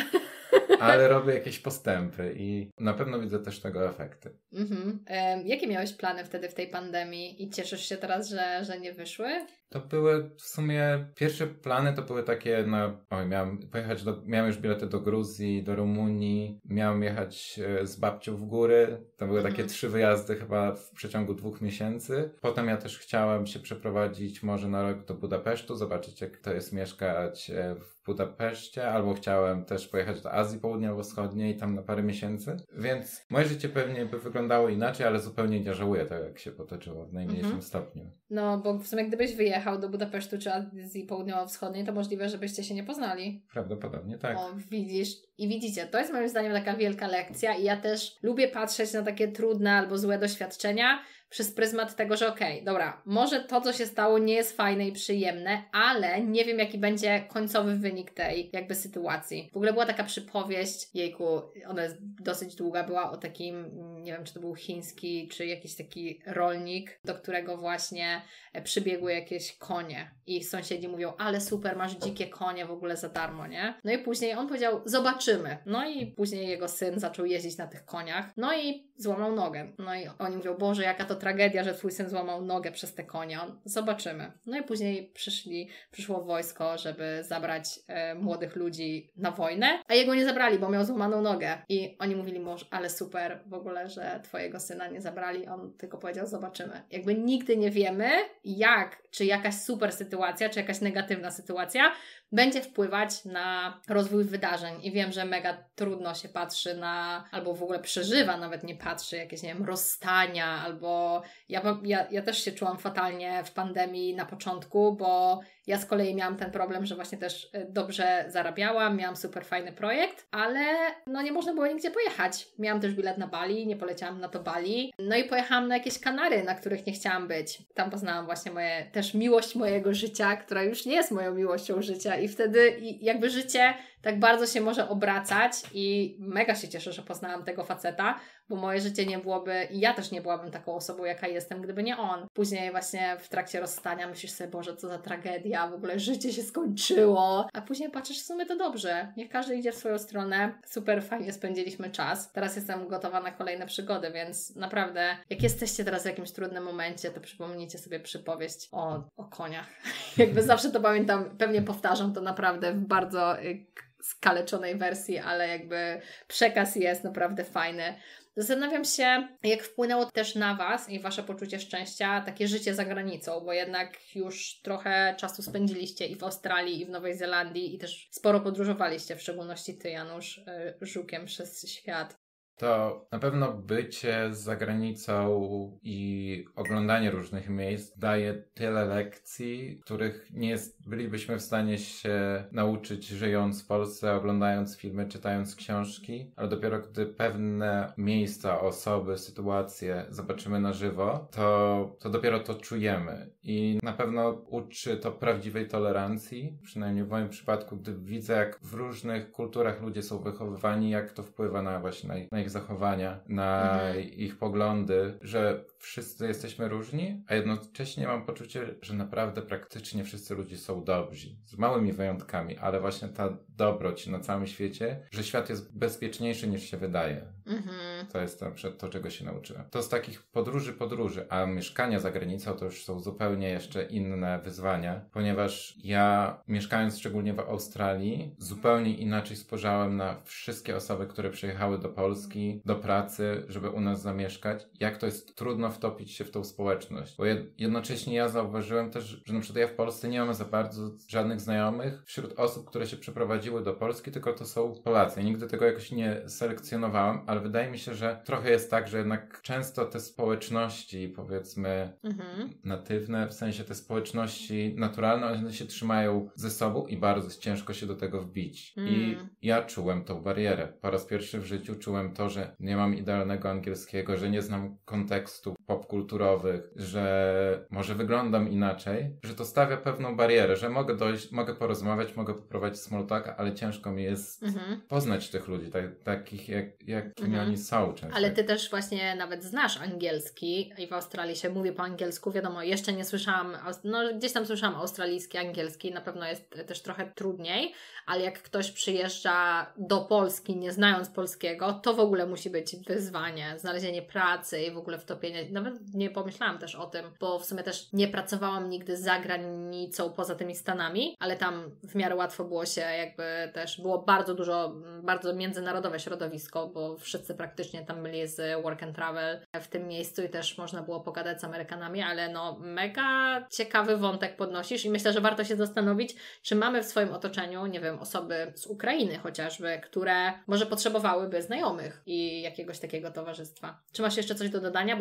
Ale robię jakieś postępy i na pewno widzę też tego efekty. Mhm. E, jakie miałeś plany wtedy w tej pandemii i cieszysz się teraz, że, że nie wyszły? To były w sumie pierwsze plany, to były takie, no, oj, miałem pojechać do, miałem już bilety do Gruzji, do Rumunii, miałem jechać e, z babcią w góry, to były mhm. takie trzy wyjazdy chyba w przeciągu dwóch miesięcy. Potem ja też chciałem się przeprowadzić może na rok do Budapesztu, zobaczyć jak to jest mieszkać e, w Budapeszcie, albo chciałem też pojechać do Azji Południowo-Wschodniej, tam na parę miesięcy, więc moje życie pewnie by wyglądało inaczej, ale zupełnie nie żałuję tego, jak się potoczyło w najmniejszym mhm. stopniu. No, bo w sumie gdybyś wyjechał do Budapesztu czy Azji Południowo-Wschodniej, to możliwe, żebyście się nie poznali. Prawdopodobnie tak. O, widzisz. I widzicie, to jest moim zdaniem taka wielka lekcja i ja też lubię patrzeć na takie trudne albo złe doświadczenia w przez pryzmat tego, że okej, okay, dobra, może to, co się stało, nie jest fajne i przyjemne, ale nie wiem, jaki będzie końcowy wynik tej jakby sytuacji. W ogóle była taka przypowieść, jejku, ona jest dosyć długa, była o takim, nie wiem, czy to był chiński, czy jakiś taki rolnik, do którego właśnie przybiegły jakieś konie i sąsiedzi mówią, ale super, masz dzikie konie w ogóle za darmo, nie? No i później on powiedział, zobaczymy. No i później jego syn zaczął jeździć na tych koniach, no i złamał nogę. No i oni mówią, Boże, jaka to tragedia, że twój syn złamał nogę przez te konie. On, zobaczymy. No i później przyszli, przyszło wojsko, żeby zabrać e, młodych ludzi na wojnę, a jego nie zabrali, bo miał złamaną nogę. I oni mówili mu, ale super w ogóle, że twojego syna nie zabrali. On tylko powiedział, zobaczymy. Jakby nigdy nie wiemy, jak, czy jakaś super sytuacja, czy jakaś negatywna sytuacja będzie wpływać na rozwój wydarzeń. I wiem, że mega trudno się patrzy na, albo w ogóle przeżywa, nawet nie patrzy, jakieś, nie wiem, rozstania, albo ja, ja, ja też się czułam fatalnie w pandemii na początku, bo ja z kolei miałam ten problem, że właśnie też dobrze zarabiałam, miałam super fajny projekt, ale no nie można było nigdzie pojechać. Miałam też bilet na Bali, nie poleciałam na to Bali. No i pojechałam na jakieś Kanary, na których nie chciałam być. Tam poznałam właśnie moje, też miłość mojego życia, która już nie jest moją miłością życia i wtedy i jakby życie tak bardzo się może obracać i mega się cieszę, że poznałam tego faceta, bo moje życie nie byłoby, i ja też nie byłabym taką osobą, jaka jestem, gdyby nie on. Później właśnie w trakcie rozstania myślisz sobie, Boże, co za tragedia, w ogóle życie się skończyło, a później patrzysz, w sumie to dobrze, niech każdy idzie w swoją stronę, super fajnie spędziliśmy czas, teraz jestem gotowa na kolejne przygody, więc naprawdę, jak jesteście teraz w jakimś trudnym momencie, to przypomnijcie sobie przypowieść o, o koniach. Jakby zawsze to pamiętam, pewnie powtarzam to naprawdę w bardzo skaleczonej wersji, ale jakby przekaz jest naprawdę fajny. Zastanawiam się, jak wpłynęło też na Was i Wasze poczucie szczęścia takie życie za granicą, bo jednak już trochę czasu spędziliście i w Australii, i w Nowej Zelandii i też sporo podróżowaliście, w szczególności Ty, Janusz, żukiem przez świat. To na pewno bycie za granicą i oglądanie różnych miejsc daje tyle lekcji, których nie jest, bylibyśmy w stanie się nauczyć żyjąc w Polsce, oglądając filmy, czytając książki, ale dopiero gdy pewne miejsca, osoby, sytuacje zobaczymy na żywo, to, to dopiero to czujemy. I na pewno uczy to prawdziwej tolerancji, przynajmniej w moim przypadku, gdy widzę, jak w różnych kulturach ludzie są wychowywani, jak to wpływa na właśnie na ich, na ich zachowania, na mhm. ich poglądy, że wszyscy jesteśmy różni, a jednocześnie mam poczucie, że naprawdę praktycznie wszyscy ludzie są dobrzy. Z małymi wyjątkami, ale właśnie ta dobroć na całym świecie, że świat jest bezpieczniejszy niż się wydaje. Mhm. To jest to, to, czego się nauczyłem. To z takich podróży, podróży, a mieszkania za granicą to już są zupełnie jeszcze inne wyzwania, ponieważ ja mieszkając szczególnie w Australii, zupełnie inaczej spojrzałem na wszystkie osoby, które przyjechały do Polski, do pracy, żeby u nas zamieszkać, jak to jest trudno wtopić się w tą społeczność. Bo jednocześnie ja zauważyłem też, że na przykład ja w Polsce nie mam za bardzo żadnych znajomych wśród osób, które się przeprowadziły do Polski, tylko to są Polacy. Nigdy tego jakoś nie selekcjonowałem, ale wydaje mi się, że trochę jest tak, że jednak często te społeczności, powiedzmy, mhm. natywne, w sensie te społeczności naturalne, one się trzymają ze sobą i bardzo ciężko się do tego wbić. Mm. I ja czułem tą barierę. Po raz pierwszy w życiu czułem to, że nie mam idealnego angielskiego, że nie znam kontekstu popkulturowych, że może wyglądam inaczej, że to stawia pewną barierę, że mogę dojść, mogę porozmawiać, mogę poprowadzić small talka, ale ciężko mi jest mhm. poznać tych ludzi, tak, takich jak, jakimi mhm. oni są często. Ale ty też właśnie nawet znasz angielski i w Australii się mówi po angielsku, wiadomo, jeszcze nie słyszałam, no gdzieś tam słyszałam australijski, angielski, na pewno jest też trochę trudniej, ale jak ktoś przyjeżdża do Polski nie znając polskiego, to w ogóle musi być wyzwanie, znalezienie pracy i w ogóle wtopienie, nawet nie pomyślałam też o tym, bo w sumie też nie pracowałam nigdy za granicą poza tymi Stanami, ale tam w miarę łatwo było się jakby też, było bardzo dużo, bardzo międzynarodowe środowisko, bo wszyscy praktycznie tam byli z work and travel w tym miejscu i też można było pogadać z Amerykanami, ale no mega ciekawy wątek podnosisz i myślę, że warto się zastanowić, czy mamy w swoim otoczeniu, nie wiem, osoby z Ukrainy chociażby, które może potrzebowałyby znajomych i jakiegoś takiego towarzystwa. Czy masz jeszcze coś do dodania? Bo ja jak zwykle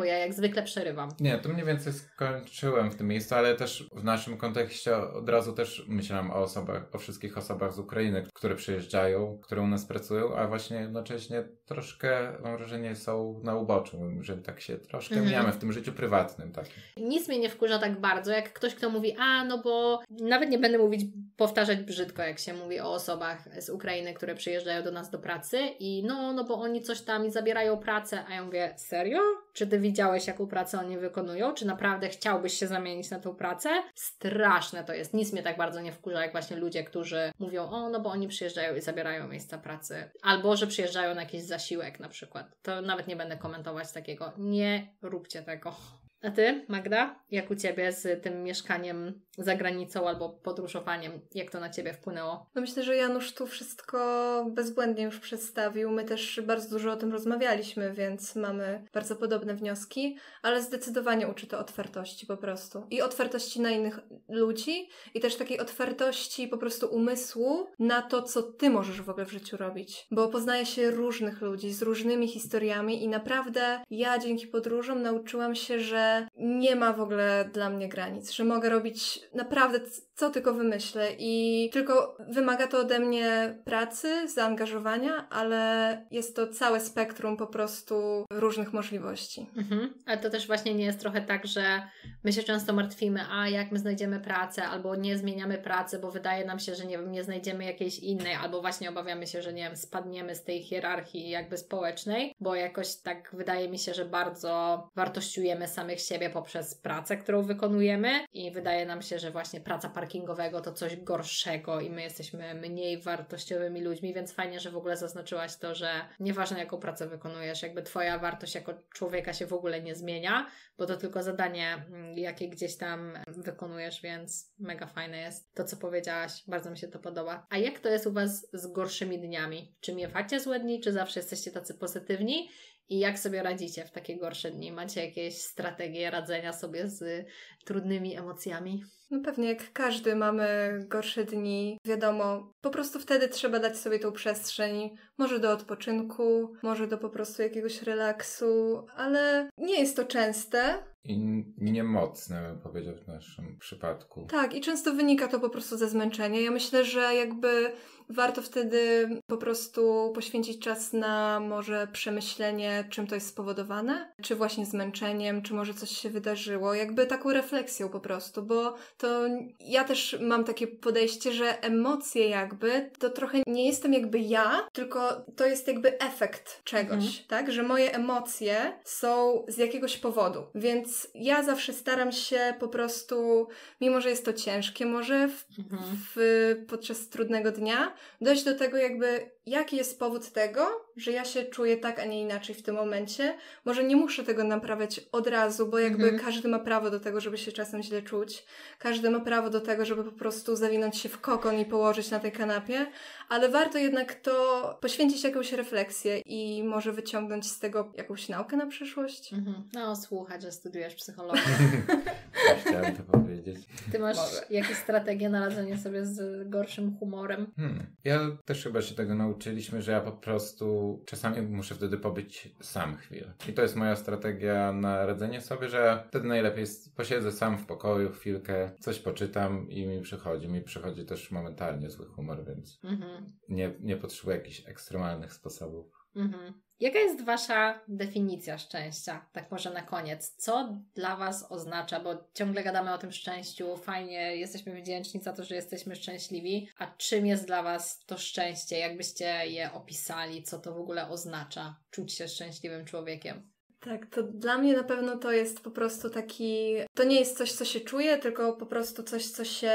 zwykle przerywam. Nie, to mniej więcej skończyłem w tym miejscu, ale też w naszym kontekście od razu też myślałem o osobach, o wszystkich osobach z Ukrainy, które przyjeżdżają, które u nas pracują, a właśnie jednocześnie troszkę, mam wrażenie, są na uboczu, że tak się troszkę Mhm. mijamy w tym życiu prywatnym takim. Nic mnie nie wkurza tak bardzo, jak ktoś, kto mówi, a no bo nawet nie będę mówić, powtarzać brzydko, jak się mówi o osobach z Ukrainy, które przyjeżdżają do nas do pracy i no, no bo oni coś tam i zabierają pracę, a ja mówię, serio? Czy ty widziałeś, jaką pracę oni wykonują? Czy naprawdę chciałbyś się zamienić na tą pracę? Straszne to jest. Nic mnie tak bardzo nie wkurza, jak właśnie ludzie, którzy mówią, o no bo oni przyjeżdżają i zabierają miejsca pracy. Albo, że przyjeżdżają na jakiś zasiłek na przykład. To nawet nie będę komentować takiego. Nie róbcie tego. A ty, Magda? Jak u ciebie z tym mieszkaniem za granicą albo podróżowaniem? Jak to na ciebie wpłynęło? No myślę, że Janusz tu wszystko bezbłędnie już przedstawił. My też bardzo dużo o tym rozmawialiśmy, więc mamy bardzo podobne wnioski, ale zdecydowanie uczy to otwartości po prostu. I otwartości na innych ludzi i też takiej otwartości po prostu umysłu na to, co ty możesz w ogóle w życiu robić. Bo poznaje się różnych ludzi z różnymi historiami i naprawdę ja dzięki podróżom nauczyłam się, że nie ma w ogóle dla mnie granic, że mogę robić naprawdę co tylko wymyślę i tylko wymaga to ode mnie pracy, zaangażowania, ale jest to całe spektrum po prostu różnych możliwości. Mhm. Ale to też właśnie nie jest trochę tak, że my się często martwimy, a jak my znajdziemy pracę, albo nie zmieniamy pracy, bo wydaje nam się, że nie wiem, nie znajdziemy jakiejś innej, albo właśnie obawiamy się, że nie wiem, spadniemy z tej hierarchii jakby społecznej, bo jakoś tak wydaje mi się, że bardzo wartościujemy samych siebie poprzez pracę, którą wykonujemy i wydaje nam się, że właśnie praca parkingowego to coś gorszego i my jesteśmy mniej wartościowymi ludźmi, więc fajnie, że w ogóle zaznaczyłaś to, że nieważne jaką pracę wykonujesz, jakby twoja wartość jako człowieka się w ogóle nie zmienia, bo to tylko zadanie, jakie gdzieś tam wykonujesz, więc mega fajne jest to, co powiedziałaś. Bardzo mi się to podoba. A jak to jest u was z gorszymi dniami? Czy miewacie złe dni, czy zawsze jesteście tacy pozytywni? I jak sobie radzicie w takie gorsze dni? Macie jakieś strategie radzenia sobie z trudnymi emocjami? No pewnie jak każdy mamy gorsze dni, wiadomo, po prostu wtedy trzeba dać sobie tą przestrzeń, może do odpoczynku, może do po prostu jakiegoś relaksu, ale nie jest to częste. I nie mocne, bym powiedział w naszym przypadku. Tak, i często wynika to po prostu ze zmęczenia. Ja myślę, że jakby warto wtedy po prostu poświęcić czas na może przemyślenie, czym to jest spowodowane, czy właśnie zmęczeniem, czy może coś się wydarzyło, jakby taką refleksją po prostu, bo to ja też mam takie podejście, że emocje jakby to trochę nie jestem jakby ja, tylko to jest jakby efekt czegoś, mhm. tak? Że moje emocje są z jakiegoś powodu, więc ja zawsze staram się po prostu, mimo że jest to ciężkie może w, mhm. w, podczas trudnego dnia, dojść do tego jakby, jaki jest powód tego, że ja się czuję tak, a nie inaczej w tym momencie. Może nie muszę tego naprawiać od razu, bo jakby mhm. każdy ma prawo do tego, żeby się czasem źle czuć. Każdy ma prawo do tego, żeby po prostu zawinąć się w kokon i położyć na tej kanapie, ale warto jednak to poświęcić jakąś refleksję i może wyciągnąć z tego jakąś naukę na przyszłość. Mhm. No, słuchać, że studiujesz psychologię. Chciałem to powiedzieć. Ty masz Może. jakieś strategie na radzenie sobie z gorszym humorem? Hmm. Ja też chyba się tego nauczyliśmy, że ja po prostu czasami muszę wtedy pobyć sam chwilę. I to jest moja strategia na radzenie sobie, że wtedy najlepiej jest, posiedzę sam w pokoju chwilkę, coś poczytam i mi przychodzi. Mi przychodzi też momentalnie zły humor, więc mhm. nie, nie potrzebuję jakichś ekstremalnych sposobów. Mhm. Jaka jest wasza definicja szczęścia? Tak może na koniec. Co dla was oznacza? Bo ciągle gadamy o tym szczęściu, fajnie, jesteśmy wdzięczni za to, że jesteśmy szczęśliwi. A czym jest dla was to szczęście? Jakbyście je opisali? Co to w ogóle oznacza? Czuć się szczęśliwym człowiekiem? Tak, to dla mnie na pewno to jest po prostu taki... To nie jest coś, co się czuje, tylko po prostu coś, co się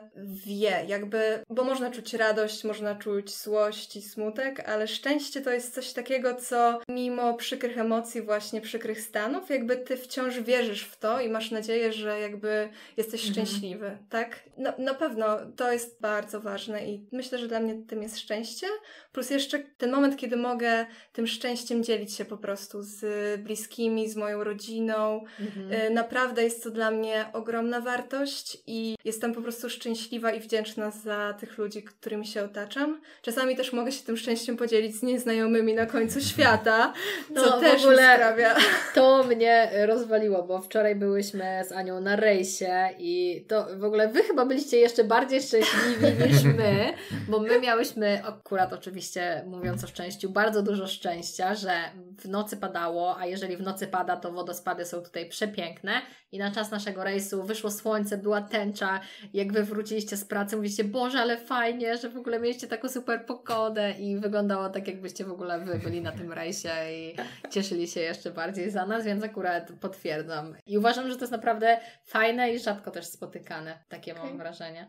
wie. Jakby... Bo można czuć radość, można czuć złość i smutek, ale szczęście to jest coś takiego, co mimo przykrych emocji, właśnie przykrych stanów, jakby ty wciąż wierzysz w to i masz nadzieję, że jakby jesteś mhm. szczęśliwy, tak? No, na pewno to jest bardzo ważne i myślę, że dla mnie tym jest szczęście. Plus jeszcze ten moment, kiedy mogę tym szczęściem dzielić się po prostu z bliskimi bliskimi, z moją rodziną. Mhm. Naprawdę jest to dla mnie ogromna wartość i jestem po prostu szczęśliwa i wdzięczna za tych ludzi, którymi się otaczam. Czasami też mogę się tym szczęściem podzielić z nieznajomymi na końcu świata, co No, w też ogóle mi sprawia... To mnie rozwaliło, bo wczoraj byłyśmy z Anią na rejsie i to w ogóle wy chyba byliście jeszcze bardziej szczęśliwi niż my, bo my miałyśmy akurat oczywiście, mówiąc o szczęściu, bardzo dużo szczęścia, że w nocy padało, a jeżeli w nocy pada, to wodospady są tutaj przepiękne i na czas naszego rejsu wyszło słońce, była tęcza, jak wy wróciliście z pracy, mówiliście, Boże, ale fajnie, że w ogóle mieliście taką super pogodę i wyglądało tak, jakbyście w ogóle wy byli na tym rejsie i cieszyli się jeszcze bardziej za nas, więc akurat potwierdzam. I uważam, że to jest naprawdę fajne i rzadko też spotykane, takie Okay. mam wrażenie.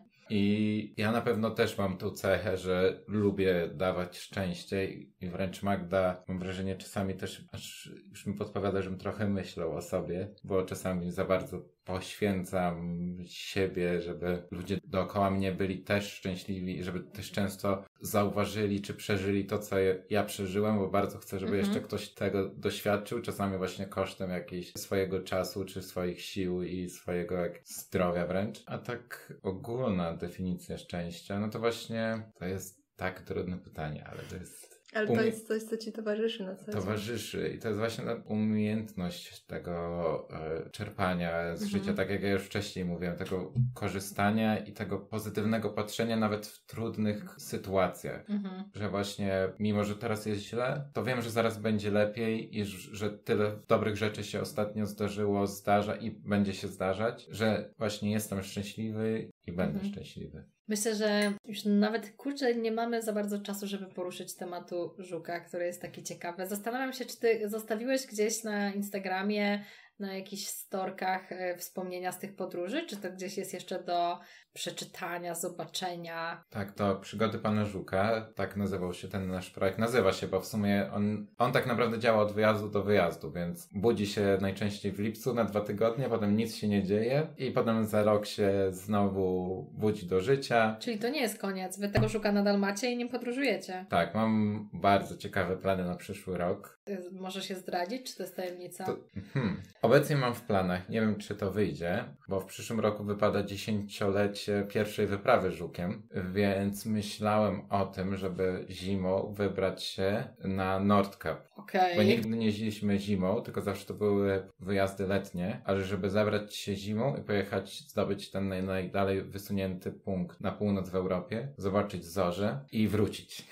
I ja na pewno też mam tą cechę, że lubię dawać szczęście i wręcz Magda, mam wrażenie, czasami też aż już mi podpowiada, żebym trochę myślał o sobie, bo czasami za bardzo poświęcam siebie, żeby ludzie dookoła mnie byli też szczęśliwi i żeby też często zauważyli czy przeżyli to, co ja przeżyłem, bo bardzo chcę, żeby Mhm. jeszcze ktoś tego doświadczył, czasami właśnie kosztem jakiejś swojego czasu, czy swoich sił i swojego jak zdrowia wręcz. A tak ogólna definicja szczęścia, no to właśnie to jest tak trudne pytanie, ale to jest Ale to Umie- jest coś, co ci towarzyszy na co dzień. towarzyszy i to jest właśnie ta umiejętność tego e, czerpania z Mhm. życia, tak jak ja już wcześniej mówiłem, tego korzystania i tego pozytywnego patrzenia nawet w trudnych sytuacjach. Mhm. Że właśnie, mimo że teraz jest źle, to wiem, że zaraz będzie lepiej i ż- że tyle dobrych rzeczy się ostatnio zdarzyło, zdarza i będzie się zdarzać, że właśnie jestem szczęśliwy i będę Mhm. szczęśliwy. Myślę, że już nawet, kurczę, nie mamy za bardzo czasu, żeby poruszyć tematu żuka, który jest taki ciekawy. Zastanawiam się, czy ty zostawiłeś gdzieś na Instagramie, na jakichś storkach e, wspomnienia z tych podróży, czy to gdzieś jest jeszcze do przeczytania, zobaczenia? Tak, to Przygody Pana Żuka, tak nazywał się ten nasz projekt. Nazywa się, bo w sumie on, on tak naprawdę działa od wyjazdu do wyjazdu, więc budzi się najczęściej w lipcu na dwa tygodnie, potem nic się nie dzieje i potem za rok się znowu budzi do życia. Czyli to nie jest koniec, wy tego żuka nadal macie i nie podróżujecie. Tak, mam bardzo ciekawe plany na przyszły rok. Y, Możesz się zdradzić, czy to jest tajemnica? To, hmm, obecnie mam w planach, nie wiem czy to wyjdzie, bo w przyszłym roku wypada dziesięciolecie pierwszej wyprawy żukiem, więc myślałem o tym, żeby zimą wybrać się na Nordkap. Okej. Bo nigdy nie jeździliśmy zimą, tylko zawsze to były wyjazdy letnie, ale żeby zabrać się zimą i pojechać, zdobyć ten naj, najdalej wysunięty punkt na północ w Europie, zobaczyć zorze i wrócić.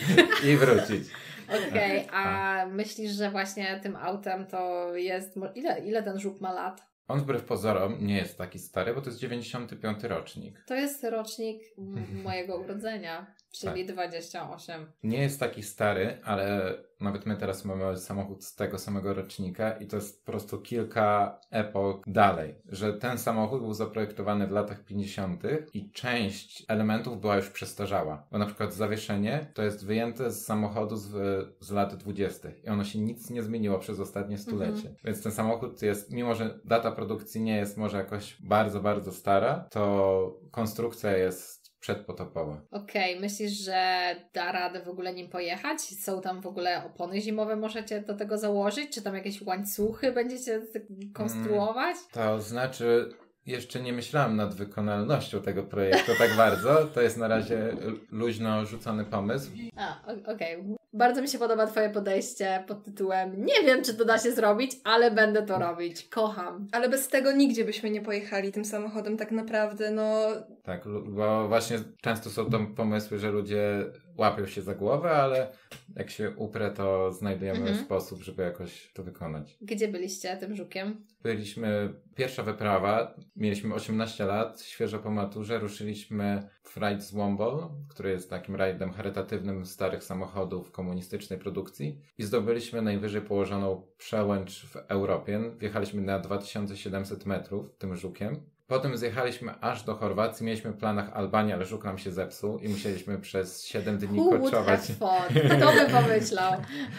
I wrócić. Okej, a myślisz, że właśnie tym autem to jest... mo- Ile, ile ten żuk ma lat? On wbrew pozorom nie jest taki stary, bo to jest dziewięćdziesiąty piąty rocznik. To jest rocznik m- mojego urodzenia, czyli dwadzieścia osiem. Nie jest taki stary, ale nawet my teraz mamy samochód z tego samego rocznika i to jest po prostu kilka epok dalej, że ten samochód był zaprojektowany w latach pięćdziesiątych i część elementów była już przestarzała, bo na przykład zawieszenie to jest wyjęte z samochodu z, z lat dwudziestych i ono się nic nie zmieniło przez ostatnie stulecie. Mhm. Więc ten samochód jest, mimo że data produkcji nie jest może jakoś bardzo, bardzo stara, to konstrukcja jest przedpotopowa. Okej, myślisz, że da radę w ogóle nim pojechać? Są tam w ogóle opony zimowe, możecie do tego założyć? Czy tam jakieś łańcuchy będziecie konstruować? To znaczy, jeszcze nie myślałem nad wykonalnością tego projektu tak bardzo. To jest na razie luźno rzucony pomysł. A, o- okej. Bardzo mi się podoba Twoje podejście pod tytułem nie wiem, czy to da się zrobić, ale będę to robić. Kocham. Ale bez tego nigdzie byśmy nie pojechali tym samochodem tak naprawdę, no... Tak, lu- bo właśnie często są to pomysły, że ludzie łapią się za głowę, ale jak się uprę, to znajdujemy Mhm. sposób, żeby jakoś to wykonać. Gdzie byliście tym żukiem? Byliśmy, pierwsza wyprawa, mieliśmy osiemnaście lat, świeżo po maturze, ruszyliśmy w rajd z Wombol, który jest takim rajdem charytatywnym starych samochodów komunistycznej produkcji i zdobyliśmy najwyżej położoną przełęcz w Europie. Wjechaliśmy na dwa tysiące siedemset metrów tym żukiem. Potem zjechaliśmy aż do Chorwacji, mieliśmy w planach Albanię, ale żuk nam się zepsuł i musieliśmy przez siedem dni Who would koczować. have thought? Kto by pomyślał?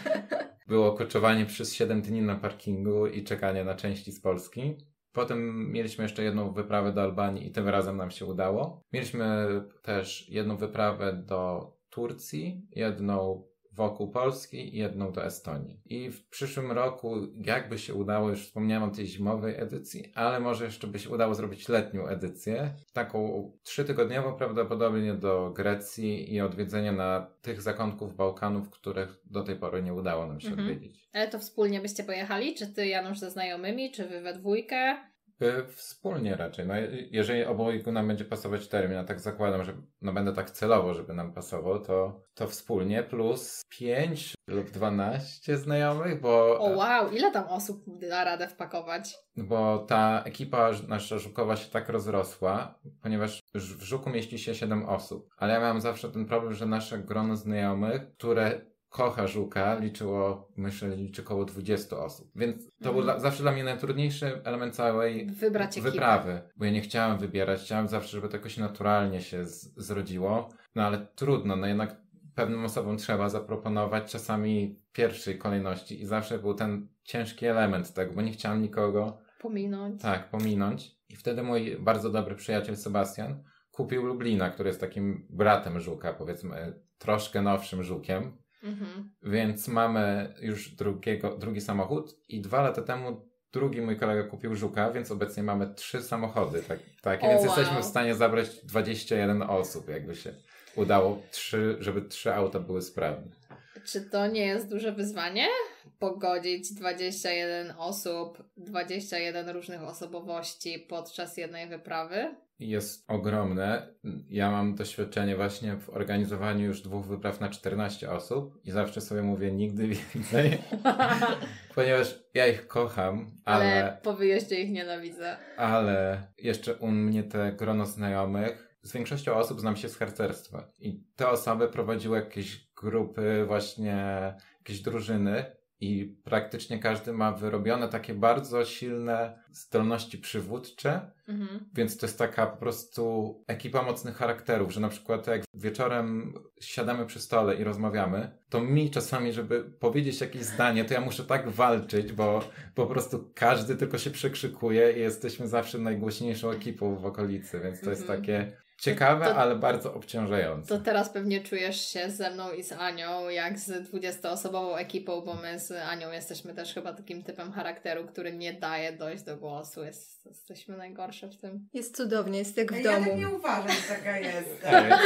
Było koczowanie przez siedem dni na parkingu i czekanie na części z Polski. Potem mieliśmy jeszcze jedną wyprawę do Albanii i tym razem nam się udało. Mieliśmy też jedną wyprawę do Turcji, jedną wokół Polski i jedną do Estonii. I w przyszłym roku, jakby się udało, już wspomniałem o tej zimowej edycji, ale może jeszcze by się udało zrobić letnią edycję, taką trzytygodniową prawdopodobnie do Grecji i odwiedzenie na tych zakątków Bałkanów, których do tej pory nie udało nam się mhm. odwiedzić. Ale to wspólnie byście pojechali? Czy ty, Janusz, ze znajomymi, czy wy we dwójkę? Wspólnie raczej. No, jeżeli obojgu nam będzie pasować termin, a tak zakładam, że no będę tak celowo, żeby nam pasował, to, to wspólnie plus pięć lub dwanaście znajomych, bo... O wow, ile tam osób da radę wpakować? Bo ta ekipa nasza żukowa się tak rozrosła, ponieważ w Żuku mieści się siedem osób, ale ja miałem zawsze ten problem, że nasze grono znajomych, które kocha Żuka, liczyło, myślę, liczy około dwudziestu osób. Więc to mm. był dla, zawsze dla mnie najtrudniejszy element całej Wybrać wyprawy. ekipę. Bo ja nie chciałem wybierać, chciałem zawsze, żeby to jakoś naturalnie się z, zrodziło. No ale trudno, no jednak pewnym osobom trzeba zaproponować czasami pierwszej kolejności i zawsze był ten ciężki element tego, bo nie chciałem nikogo pominąć. Tak, pominąć. I wtedy mój bardzo dobry przyjaciel Sebastian kupił Lublina, który jest takim bratem Żuka, powiedzmy troszkę nowszym Żukiem. Mhm. Więc mamy już drugiego, drugi samochód i dwa lata temu drugi mój kolega kupił Żuka, więc obecnie mamy trzy samochody. Tak, tak. Więc wow. jesteśmy w stanie zabrać dwadzieścia jeden osób, jakby się udało, trzy, żeby trzy auta były sprawne. Czy to nie jest duże wyzwanie? Pogodzić dwadzieścia jeden osób, dwadzieścia jeden różnych osobowości podczas jednej wyprawy? Jest ogromne. Ja mam doświadczenie właśnie w organizowaniu już dwóch wypraw na czternaście osób i zawsze sobie mówię nigdy więcej, ponieważ ja ich kocham, ale... Ale po wyjeździe ich nienawidzę. Ale jeszcze u mnie te grono znajomych, z większością osób znam się z harcerstwa i te osoby prowadziły jakieś grupy, właśnie jakieś drużyny i praktycznie każdy ma wyrobione takie bardzo silne zdolności przywódcze, mhm. więc to jest taka po prostu ekipa mocnych charakterów, że na przykład jak wieczorem siadamy przy stole i rozmawiamy, to mi czasami, żeby powiedzieć jakieś zdanie, to ja muszę tak walczyć, bo po prostu każdy tylko się przekrzykuje i jesteśmy zawsze najgłośniejszą ekipą w okolicy, więc to mhm. jest takie... Ciekawe, to, to, ale bardzo obciążające. To teraz pewnie czujesz się ze mną i z Anią jak z dwudziestoosobową ekipą, bo my z Anią jesteśmy też chyba takim typem charakteru, który nie daje dojść do głosu. Jest, jesteśmy najgorsze w tym. Jest cudownie, jest jak w ja domu. Ja tak nie uważam, że taka jest.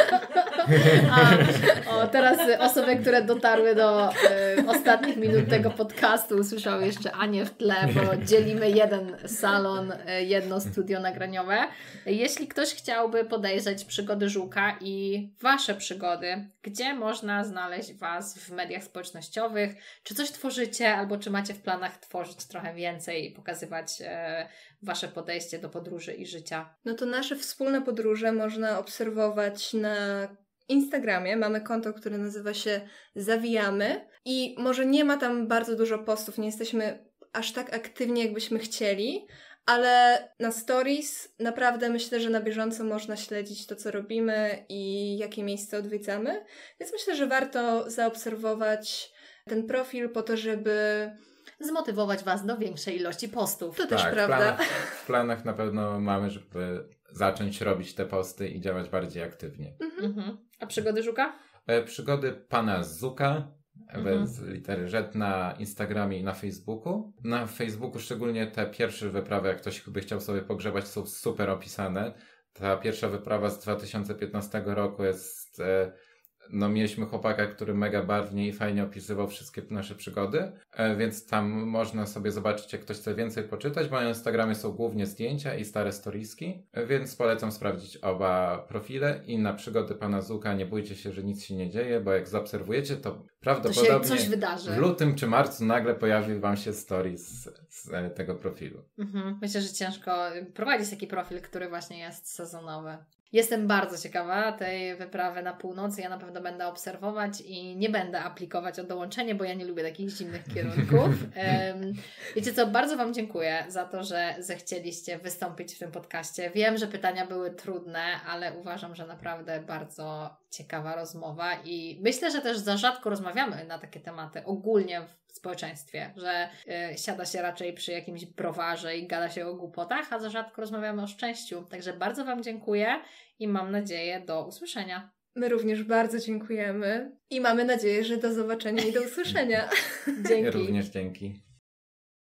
A, o, teraz osoby, które dotarły do y, ostatnich minut tego podcastu, usłyszały jeszcze Anię w tle, bo dzielimy jeden salon, y, jedno studio nagraniowe. Jeśli ktoś chciałby podejść przygody Żuka i wasze przygody, gdzie można znaleźć was w mediach społecznościowych, czy coś tworzycie, albo czy macie w planach tworzyć trochę więcej i pokazywać e, wasze podejście do podróży i życia? No to nasze wspólne podróże można obserwować na Instagramie. Mamy konto, które nazywa się Zawijamy i może nie ma tam bardzo dużo postów, nie jesteśmy aż tak aktywni, jakbyśmy chcieli, ale na stories naprawdę myślę, że na bieżąco można śledzić to, co robimy i jakie miejsca odwiedzamy. Więc myślę, że warto zaobserwować ten profil po to, żeby zmotywować was do większej ilości postów. To tak, też prawda. W planach, w planach na pewno mamy, żeby zacząć robić te posty i działać bardziej aktywnie. Mhm. A przygody Żuka? E, przygody pana Zuka. Mhm. Bez litery Z na Instagramie i na Facebooku. Na Facebooku szczególnie te pierwsze wyprawy, jak ktoś by chciał sobie pogrzebać, są super opisane. Ta pierwsza wyprawa z dwa tysiące piętnastego roku jest... E, no mieliśmy chłopaka, który mega barwnie i fajnie opisywał wszystkie nasze przygody, e, więc tam można sobie zobaczyć, jak ktoś chce więcej poczytać, bo na Instagramie są głównie zdjęcia i stare storieski, e, więc polecam sprawdzić oba profile i na przygody pana Zuka nie bójcie się, że nic się nie dzieje, bo jak zaobserwujecie, to prawdopodobnie to się coś wydarzy. W lutym czy marcu nagle pojawi wam się stories z, z e, tego profilu. Mhm. Myślę, że ciężko prowadzić taki profil, który właśnie jest sezonowy. Jestem bardzo ciekawa tej wyprawy na północ. Ja na pewno będę obserwować i nie będę aplikować o dołączenie, bo ja nie lubię takich zimnych kierunków. Um, wiecie co, bardzo wam dziękuję za to, że zechcieliście wystąpić w tym podcaście. Wiem, że pytania były trudne, ale uważam, że naprawdę bardzo ciekawa rozmowa i myślę, że też za rzadko rozmawiamy na takie tematy ogólnie w społeczeństwie, że y, siada się raczej przy jakimś browarze i gada się o głupotach, a za rzadko rozmawiamy o szczęściu. Także bardzo wam dziękuję i mam nadzieję do usłyszenia. My również bardzo dziękujemy i mamy nadzieję, że do zobaczenia i do usłyszenia. Dzięki. Również dzięki.